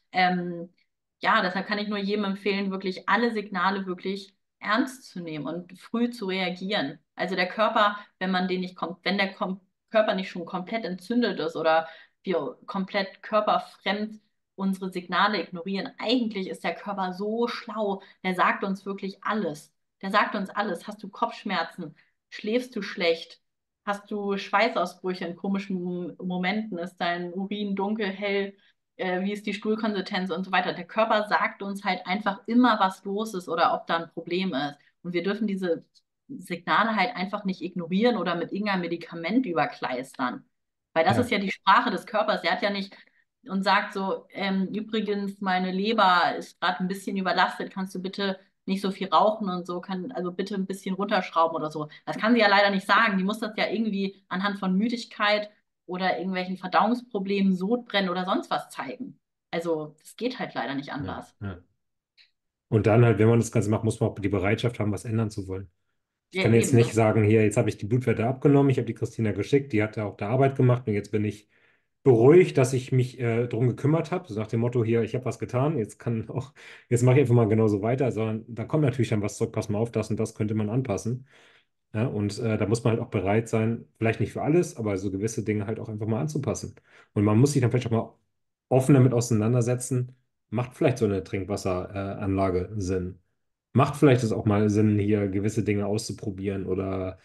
Ähm, ja, deshalb kann ich nur jedem empfehlen, wirklich alle Signale wirklich ernst zu nehmen und früh zu reagieren. Also der Körper, wenn man den nicht kommt, wenn der kom Körper nicht schon komplett entzündet ist oder wir komplett körperfremd unsere Signale ignorieren, eigentlich ist der Körper so schlau, der sagt uns wirklich alles. Der sagt uns alles. Hast du Kopfschmerzen? Schläfst du schlecht? Hast du Schweißausbrüche in komischen Momenten? Ist dein Urin dunkel, hell? Äh, wie ist die Stuhlkonsistenz und so weiter? Der Körper sagt uns halt einfach immer, was los ist oder ob da ein Problem ist. Und wir dürfen diese Signale halt einfach nicht ignorieren oder mit irgendeinem Medikament überkleistern. Weil das ist Ja, ja die Sprache des Körpers. Der hat ja nicht und sagt so, ähm, übrigens, meine Leber ist gerade ein bisschen überlastet, kannst du bitte nicht so viel rauchen und so, kann also bitte ein bisschen runterschrauben oder so. Das kann sie ja leider nicht sagen. Die muss das ja irgendwie anhand von Müdigkeit oder irgendwelchen Verdauungsproblemen, Sodbrennen oder sonst was zeigen. Also, das geht halt leider nicht ja, anders. ja. Und dann halt, wenn man das Ganze macht, muss man auch die Bereitschaft haben, was ändern zu wollen. Ich Ja, kann jetzt eben, nicht das, sagen, hier, jetzt habe ich die Blutwerte abgenommen, ich habe die Christina geschickt, die hat ja auch da Arbeit gemacht und jetzt bin ich beruhigt, dass ich mich äh, drum gekümmert habe. So nach dem Motto, hier, ich habe was getan, jetzt kann auch, jetzt mache ich einfach mal genauso weiter, sondern da kommt natürlich dann was zurück, pass mal auf, das und das könnte man anpassen. Ja, und äh, da muss man halt auch bereit sein, vielleicht nicht für alles, aber so gewisse Dinge halt auch einfach mal anzupassen. Und man muss sich dann vielleicht auch mal offen damit auseinandersetzen, macht vielleicht so eine Trinkwasseranlage äh, Anlage Sinn? Macht vielleicht es auch mal Sinn, hier gewisse Dinge auszuprobieren oder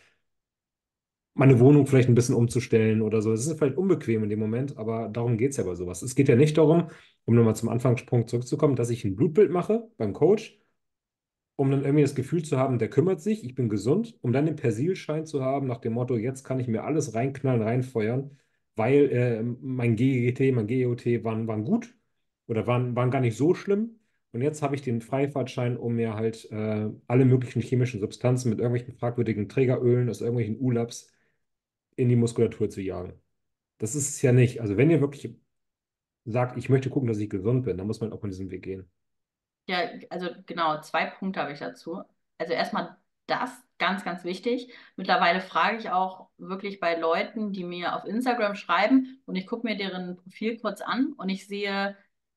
meine Wohnung vielleicht ein bisschen umzustellen oder so. Es ist vielleicht unbequem in dem Moment, aber darum geht es ja bei sowas. Es geht ja nicht darum, um nochmal zum Anfangspunkt zurückzukommen, dass ich ein Blutbild mache beim Coach, um dann irgendwie das Gefühl zu haben, der kümmert sich, ich bin gesund, um dann den Persilschein zu haben nach dem Motto, jetzt kann ich mir alles reinknallen, reinfeuern, weil äh, mein G G T, mein G E O T waren, waren gut oder waren, waren gar nicht so schlimm. Und jetzt habe ich den Freifahrtschein, um mir halt äh, alle möglichen chemischen Substanzen mit irgendwelchen fragwürdigen Trägerölen aus irgendwelchen U LABs in die Muskulatur zu jagen. Das ist es ja nicht. Also wenn ihr wirklich sagt, ich möchte gucken, dass ich gesund bin, dann muss man auch mal diesen Weg gehen. ja, also genau, zwei Punkte habe ich dazu. Also erstmal das, ganz, ganz wichtig. Mittlerweile frage ich auch wirklich bei Leuten, die mir auf Instagram schreiben und ich gucke mir deren Profil kurz an und ich sehe,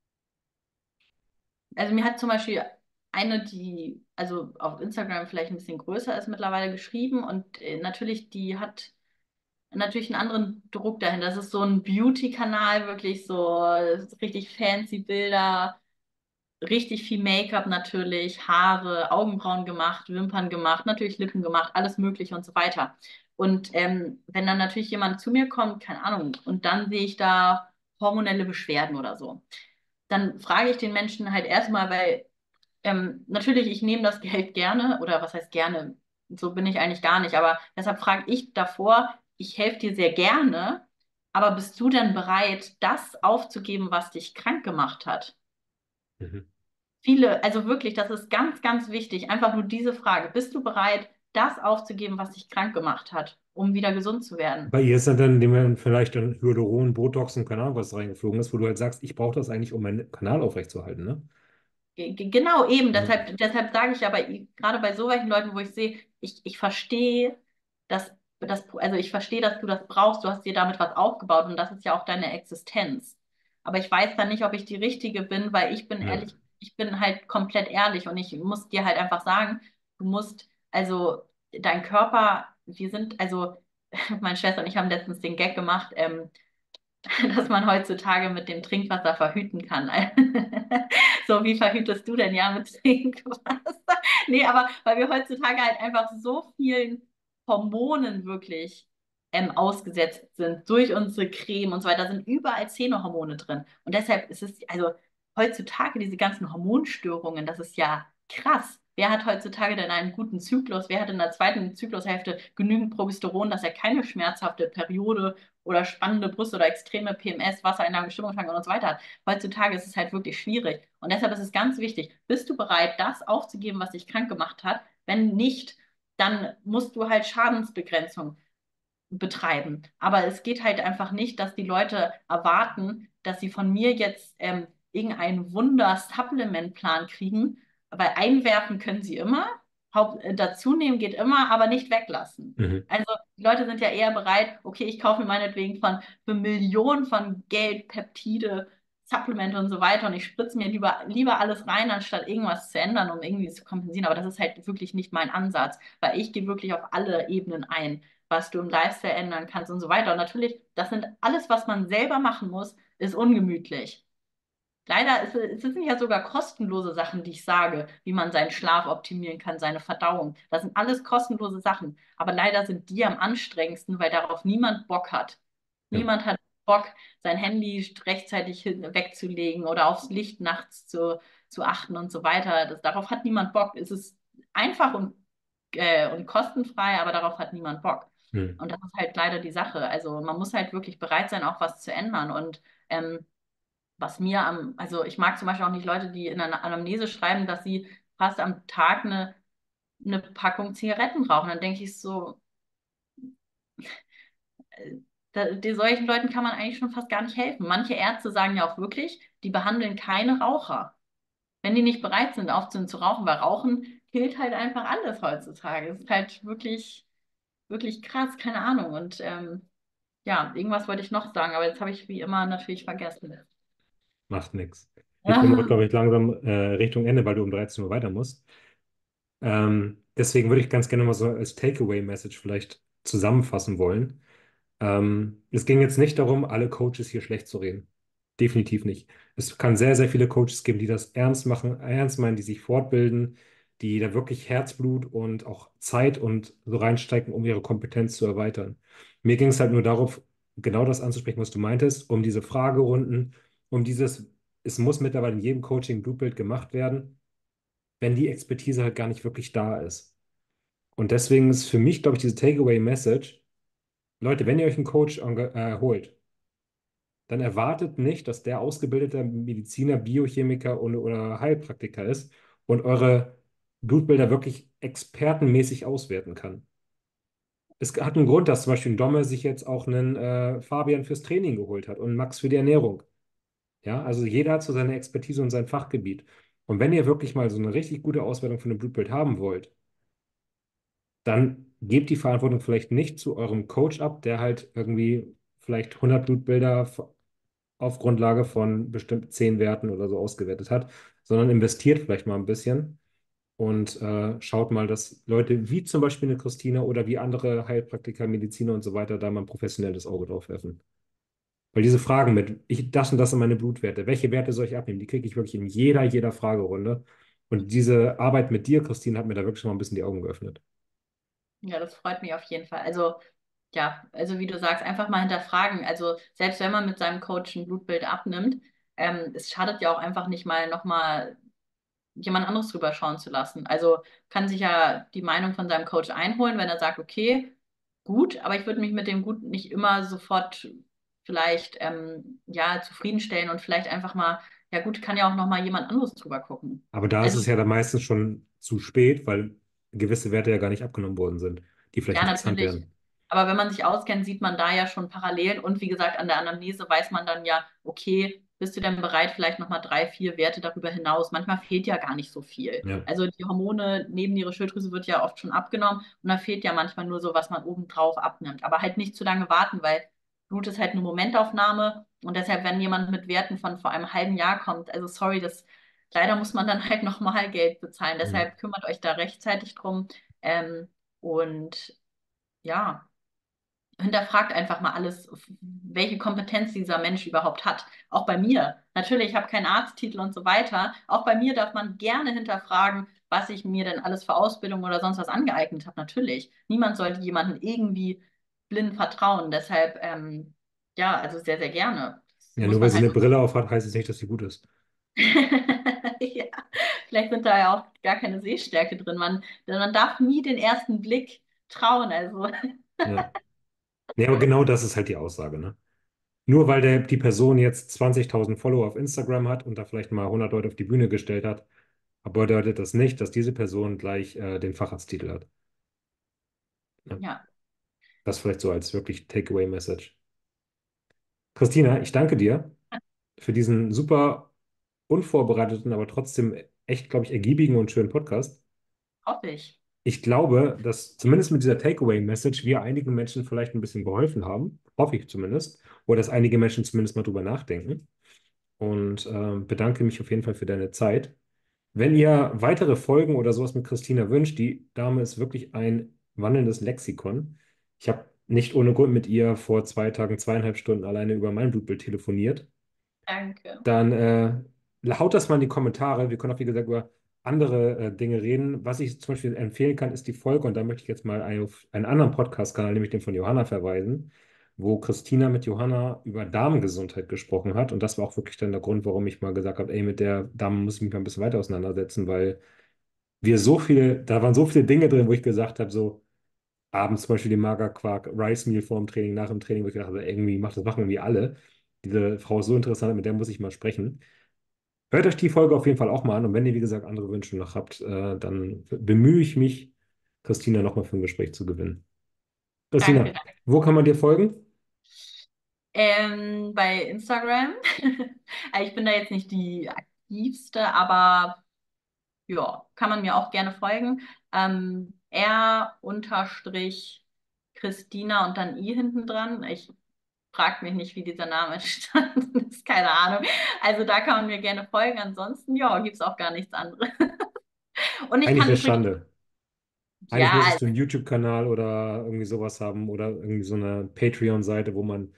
also mir hat zum Beispiel eine, die also auf Instagram vielleicht ein bisschen größer ist, mittlerweile geschrieben und äh, natürlich, die hat natürlich einen anderen Druck dahinter. Das ist so ein Beauty-Kanal, wirklich so äh, richtig fancy Bilder, richtig viel Make-up natürlich, Haare, Augenbrauen gemacht, Wimpern gemacht, natürlich Lippen gemacht, alles Mögliche und so weiter. Und ähm, wenn dann natürlich jemand zu mir kommt, keine Ahnung, und dann sehe ich da hormonelle Beschwerden oder so, dann frage ich den Menschen halt erstmal, weil ähm, natürlich, ich nehme das Geld gerne, oder was heißt gerne, so bin ich eigentlich gar nicht, aber deshalb frage ich davor, ich helfe dir sehr gerne, aber bist du denn bereit, das aufzugeben, was dich krank gemacht hat? Mhm. Viele, also wirklich, das ist ganz, ganz wichtig. Einfach nur diese Frage. Bist du bereit, das aufzugeben, was dich krank gemacht hat, um wieder gesund zu werden? Bei ihr ist dann, dann dem dann vielleicht dann Hyaluron, Botox und keine Ahnung, was reingeflogen ist, wo du halt sagst, ich brauche das eigentlich, um meinen Kanal aufrechtzuerhalten, ne? Ge- ge- Genau, eben. Ja. Deshalb, deshalb sage ich aber, gerade bei so welchen Leuten, wo ich sehe, ich, ich verstehe, dass, dass, also ich verstehe, dass du das brauchst, du hast dir damit was aufgebaut und das ist ja auch deine Existenz. Aber ich weiß dann nicht, ob ich die Richtige bin, weil ich bin Ja. ehrlich, ich bin halt komplett ehrlich und ich muss dir halt einfach sagen, du musst, also dein Körper, wir sind, also meine Schwester und ich haben letztens den Gag gemacht, ähm, dass man heutzutage mit dem Trinkwasser verhüten kann. So, wie verhütest du denn ja mit Trinkwasser? Nee, aber weil wir heutzutage halt einfach so vielen Hormonen wirklich ähm, ausgesetzt sind durch unsere Creme und so weiter, da sind überall Zähnehormone drin. Und deshalb ist es, also heutzutage diese ganzen Hormonstörungen, das ist ja krass. Wer hat heutzutage denn einen guten Zyklus? Wer hat in der zweiten Zyklushälfte genügend Progesteron, dass er keine schmerzhafte Periode oder spannende Brüste oder extreme P M S, Wassereinlage, Stimmungsschwankungen und so weiter hat? Heutzutage ist es halt wirklich schwierig. Und deshalb ist es ganz wichtig, bist du bereit, das aufzugeben, was dich krank gemacht hat? Wenn nicht, dann musst du halt Schadensbegrenzung betreiben. Aber es geht halt einfach nicht, dass die Leute erwarten, dass sie von mir jetzt ähm, irgendeinen Wunder-Supplement-Plan kriegen, weil einwerfen können sie immer, Haupt, äh, dazu nehmen geht immer, aber nicht weglassen. Mhm. Also die Leute sind ja eher bereit, okay, ich kaufe mir meinetwegen von für Millionen von Geld Peptide, Supplemente und so weiter und ich spritze mir lieber, lieber alles rein, anstatt irgendwas zu ändern, um irgendwie zu kompensieren. Aber das ist halt wirklich nicht mein Ansatz, weil ich gehe wirklich auf alle Ebenen ein, was du im Lifestyle ändern kannst und so weiter. Und natürlich, das sind alles, was man selber machen muss, ist ungemütlich. Leider ist, es sind ja sogar kostenlose Sachen, die ich sage, wie man seinen Schlaf optimieren kann, seine Verdauung. Das sind alles kostenlose Sachen. Aber leider sind die am anstrengendsten, weil darauf niemand Bock hat. Ja. Niemand hat Bock, sein Handy rechtzeitig hin- wegzulegen oder aufs Licht nachts zu, zu achten und so weiter. Das, darauf hat niemand Bock. Es ist einfach und, äh, und kostenfrei, aber darauf hat niemand Bock. Hm. Und das ist halt leider die Sache. Also man muss halt wirklich bereit sein, auch was zu ändern. Und ähm, was mir am, also ich mag zum Beispiel auch nicht Leute, die in einer Anamnese schreiben, dass sie fast am Tag eine, eine Packung Zigaretten rauchen. Dann denke ich so, äh, da, die, solchen Leuten kann man eigentlich schon fast gar nicht helfen. Manche Ärzte sagen ja auch wirklich, die behandeln keine Raucher, wenn die nicht bereit sind, aufzuhören zu rauchen, weil Rauchen killt halt einfach alles heutzutage. Es ist halt wirklich, wirklich krass, keine Ahnung. Und ähm, ja, irgendwas wollte ich noch sagen, aber jetzt habe ich wie immer natürlich vergessen. Macht nichts. Wir kommen auch, glaube ich, langsam äh, Richtung Ende, weil du um dreizehn Uhr weiter musst. Ähm, deswegen würde ich ganz gerne mal so als Takeaway-Message vielleicht zusammenfassen wollen. Ähm, es ging jetzt nicht darum, alle Coaches hier schlecht zu reden. Definitiv nicht. Es kann sehr, sehr viele Coaches geben, die das ernst machen, ernst meinen, die sich fortbilden, die da wirklich Herzblut und auch Zeit und so reinstecken, um ihre Kompetenz zu erweitern. Mir ging es halt nur darauf, genau das anzusprechen, was du meintest, um diese Fragerunden, um dieses, es muss mittlerweile in jedem Coaching Blutbild gemacht werden, wenn die Expertise halt gar nicht wirklich da ist. Und deswegen ist für mich, glaube ich, diese Takeaway-Message, Leute, wenn ihr euch einen Coach enga- äh, holt, dann erwartet nicht, dass der ausgebildete Mediziner, Biochemiker und, oder Heilpraktiker ist und eure Blutbilder wirklich expertenmäßig auswerten kann. Es hat einen Grund, dass zum Beispiel ein Domme sich jetzt auch einen äh, Fabian fürs Training geholt hat und einen Max für die Ernährung. Ja, also jeder hat so seine Expertise und sein Fachgebiet. Und wenn ihr wirklich mal so eine richtig gute Auswertung von dem Blutbild haben wollt, dann gebt die Verantwortung vielleicht nicht zu eurem Coach ab, der halt irgendwie vielleicht hundert Blutbilder auf Grundlage von bestimmt zehn Werten oder so ausgewertet hat, sondern investiert vielleicht mal ein bisschen und äh, schaut mal, dass Leute wie zum Beispiel eine Christina oder wie andere Heilpraktiker, Mediziner und so weiter da mal ein professionelles Auge drauf werfen. Weil diese Fragen mit, ich, das und das sind meine Blutwerte, welche Werte soll ich abnehmen, die kriege ich wirklich in jeder, jeder Fragerunde. Und diese Arbeit mit dir, Christine, hat mir da wirklich schon mal ein bisschen die Augen geöffnet. Ja, das freut mich auf jeden Fall. Also, ja, also wie du sagst, einfach mal hinterfragen. Also, selbst wenn man mit seinem Coach ein Blutbild abnimmt, ähm, es schadet ja auch einfach nicht mal nochmal jemand anderes drüber schauen zu lassen. Also kann sich ja die Meinung von seinem Coach einholen, wenn er sagt, okay, gut, aber ich würde mich mit dem Gut nicht immer sofort vielleicht ähm, ja zufriedenstellen und vielleicht einfach mal, ja gut, kann ja auch nochmal jemand anderes drüber gucken. Aber da ist Also es ja dann meistens schon zu spät, weil gewisse Werte ja gar nicht abgenommen worden sind, die vielleicht ja, interessant natürlich. wären. Aber wenn man sich auskennt, sieht man da ja schon Parallelen. Und wie gesagt, an der Anamnese weiß man dann ja, okay, bist du denn bereit, vielleicht nochmal drei, vier Werte darüber hinaus? Manchmal fehlt ja gar nicht so viel. Ja. Also die Hormone neben ihrer Schilddrüse wird ja oft schon abgenommen und da fehlt ja manchmal nur so, was man obendrauf abnimmt. Aber halt nicht zu lange warten, weil Blut ist halt eine Momentaufnahme. Und deshalb, wenn jemand mit Werten von vor einem halben Jahr kommt, also sorry, das leider muss man dann halt nochmal Geld bezahlen. Ja. Deshalb kümmert euch da rechtzeitig drum. Ähm, und ja, hinterfragt einfach mal alles, welche Kompetenz dieser Mensch überhaupt hat. Auch bei mir. Natürlich, ich habe keinen Arzttitel und so weiter. Auch bei mir darf man gerne hinterfragen, was ich mir denn alles für Ausbildung oder sonst was angeeignet habe. Natürlich. Niemand sollte jemandem irgendwie blind vertrauen. Deshalb, ähm, ja, also sehr, sehr gerne. Das Ja, muss nur weil man sie halt. eine Brille auf hat, heißt es nicht, dass sie gut ist. Ja, vielleicht sind da ja auch gar keine Sehstärke drin. Man, man darf nie den ersten Blick trauen. Also, Ja. Nee, aber genau das ist halt die Aussage, ne? Nur weil der, die Person jetzt zwanzigtausend Follower auf Instagram hat und da vielleicht mal hundert Leute auf die Bühne gestellt hat, aber bedeutet das nicht, dass diese Person gleich äh, den Facharzttitel hat. Ja. ja, Das vielleicht so als wirklich Takeaway-Message. Christina, ich danke dir für diesen super unvorbereiteten, aber trotzdem echt, glaube ich, ergiebigen und schönen Podcast. hoffe ich. Ich glaube, dass zumindest mit dieser Takeaway-Message wir einigen Menschen vielleicht ein bisschen geholfen haben. Hoffe ich zumindest. Oder dass einige Menschen zumindest mal drüber nachdenken. und ähm, bedanke mich auf jeden Fall für deine Zeit. Wenn ihr weitere Folgen oder sowas mit Christina wünscht, die Dame ist wirklich ein wandelndes Lexikon. Ich habe nicht ohne Grund mit ihr vor zwei Tagen zweieinhalb Stunden alleine über mein Blutbild telefoniert. Danke. Dann äh, haut das mal in die Kommentare. Wir können auch, wie gesagt, über andere äh, Dinge reden. Was ich zum Beispiel empfehlen kann, ist die Folge, und da möchte ich jetzt mal auf einen anderen Podcast-Kanal, nämlich den von Johanna, verweisen, wo Christina mit Johanna über Darmgesundheit gesprochen hat. Und das war auch wirklich dann der Grund, warum ich mal gesagt habe, ey, mit der Dame muss ich mich mal ein bisschen weiter auseinandersetzen, weil wir so viele, da waren so viele Dinge drin, wo ich gesagt habe, so abends zum Beispiel die Magerquark Rice Meal vor dem Training, nach dem Training, wo ich gedacht habe, irgendwie macht das machen irgendwie alle. Diese Frau ist so interessant, mit der muss ich mal sprechen. Hört euch die Folge auf jeden Fall auch mal an, und wenn ihr, wie gesagt, andere Wünsche noch habt, äh, dann bemühe ich mich, Christina nochmal für ein Gespräch zu gewinnen. Danke. Christina, wo kann man dir folgen? Ähm, bei Instagram. Also ich bin da jetzt nicht die aktivste, aber ja, kann man mir auch gerne folgen. Ähm, R unterstrich Christina und dann I hinten dran. Ich frag mich nicht, wie dieser Name entstanden ist, keine Ahnung. Also da kann man mir gerne folgen. Ansonsten, ja, gibt's auch gar nichts anderes. Und ich Eigentlich kann wäre übrigens, Schande. Eigentlich ja, müsstest du einen YouTube-Kanal oder irgendwie sowas haben oder irgendwie so eine Patreon-Seite, wo man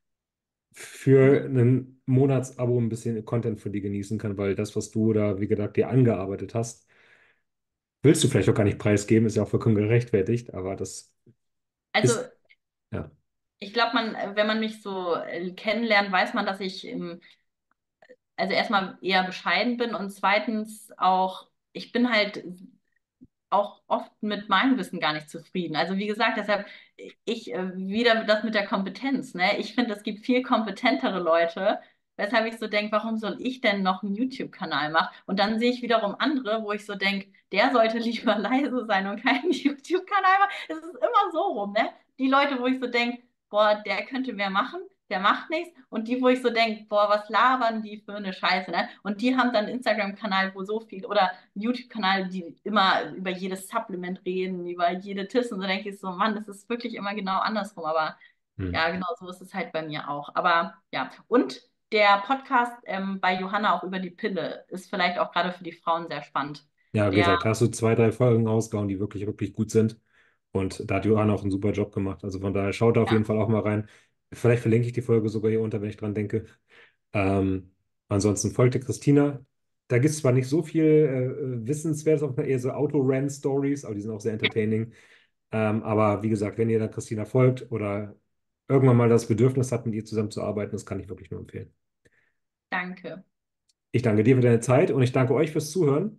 für ein Monatsabo ein bisschen Content für die genießen kann, weil das, was du da, wie gesagt, dir angearbeitet hast, willst du vielleicht auch gar nicht preisgeben, ist ja auch vollkommen gerechtfertigt, aber das also ist, ja. ich glaube, man, wenn man mich so äh, kennenlernt, weiß man, dass ich im also erstmal eher bescheiden bin und zweitens auch, ich bin halt auch oft mit meinem Wissen gar nicht zufrieden. Also wie gesagt, deshalb ich äh, wieder das mit der Kompetenz, ne? Ich finde, es gibt viel kompetentere Leute, weshalb ich so denke, warum soll ich denn noch einen YouTube-Kanal machen? Und dann sehe ich wiederum andere, wo ich so denke, der sollte lieber leise sein und keinen YouTube-Kanal machen. Es ist immer so rum, ne? Die Leute, wo ich so denke, boah, der könnte mehr machen, der macht nichts. Und die, wo ich so denke, boah, was labern die für eine Scheiße, ne? Und die haben dann einen Instagram-Kanal, wo so viel, oder einen YouTube-Kanal, die immer über jedes Supplement reden, über jede Tipps. Und so denke ich so, Mann, das ist wirklich immer genau andersrum. Aber Hm. ja, genau so ist es halt bei mir auch. Aber ja, und der Podcast ähm, bei Johanna auch über die Pille ist vielleicht auch gerade für die Frauen sehr spannend. Ja, wie Der, gesagt, da hast du zwei, drei Folgen rausgehauen, die wirklich, wirklich gut sind. Und da hat Johanna auch einen super Job gemacht. Also von daher schaut da auf ja, jeden Fall auch mal rein. Vielleicht verlinke ich die Folge sogar hier unter, wenn ich dran denke. Ähm, ansonsten folgte Christina. Da gibt es zwar nicht so viel äh, Wissenswertes, auch eher so Auto-Ran-Stories, aber die sind auch sehr entertaining. Ähm, aber wie gesagt, wenn ihr da Christina folgt oder irgendwann mal das Bedürfnis habt, mit ihr zusammenzuarbeiten, das kann ich wirklich nur empfehlen. danke. Ich danke dir für deine Zeit und ich danke euch fürs Zuhören.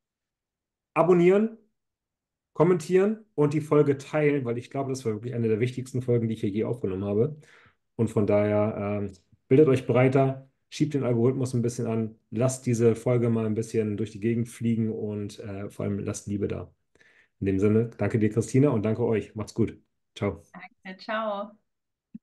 Abonnieren, kommentieren und die Folge teilen, weil ich glaube, das war wirklich eine der wichtigsten Folgen, die ich hier je aufgenommen habe. Und von daher ähm, bildet euch breiter, schiebt den Algorithmus ein bisschen an, lasst diese Folge mal ein bisschen durch die Gegend fliegen und äh, vor allem lasst Liebe da. In dem Sinne, danke dir, Christina, und danke euch. Macht's gut. Ciao. Danke, ciao.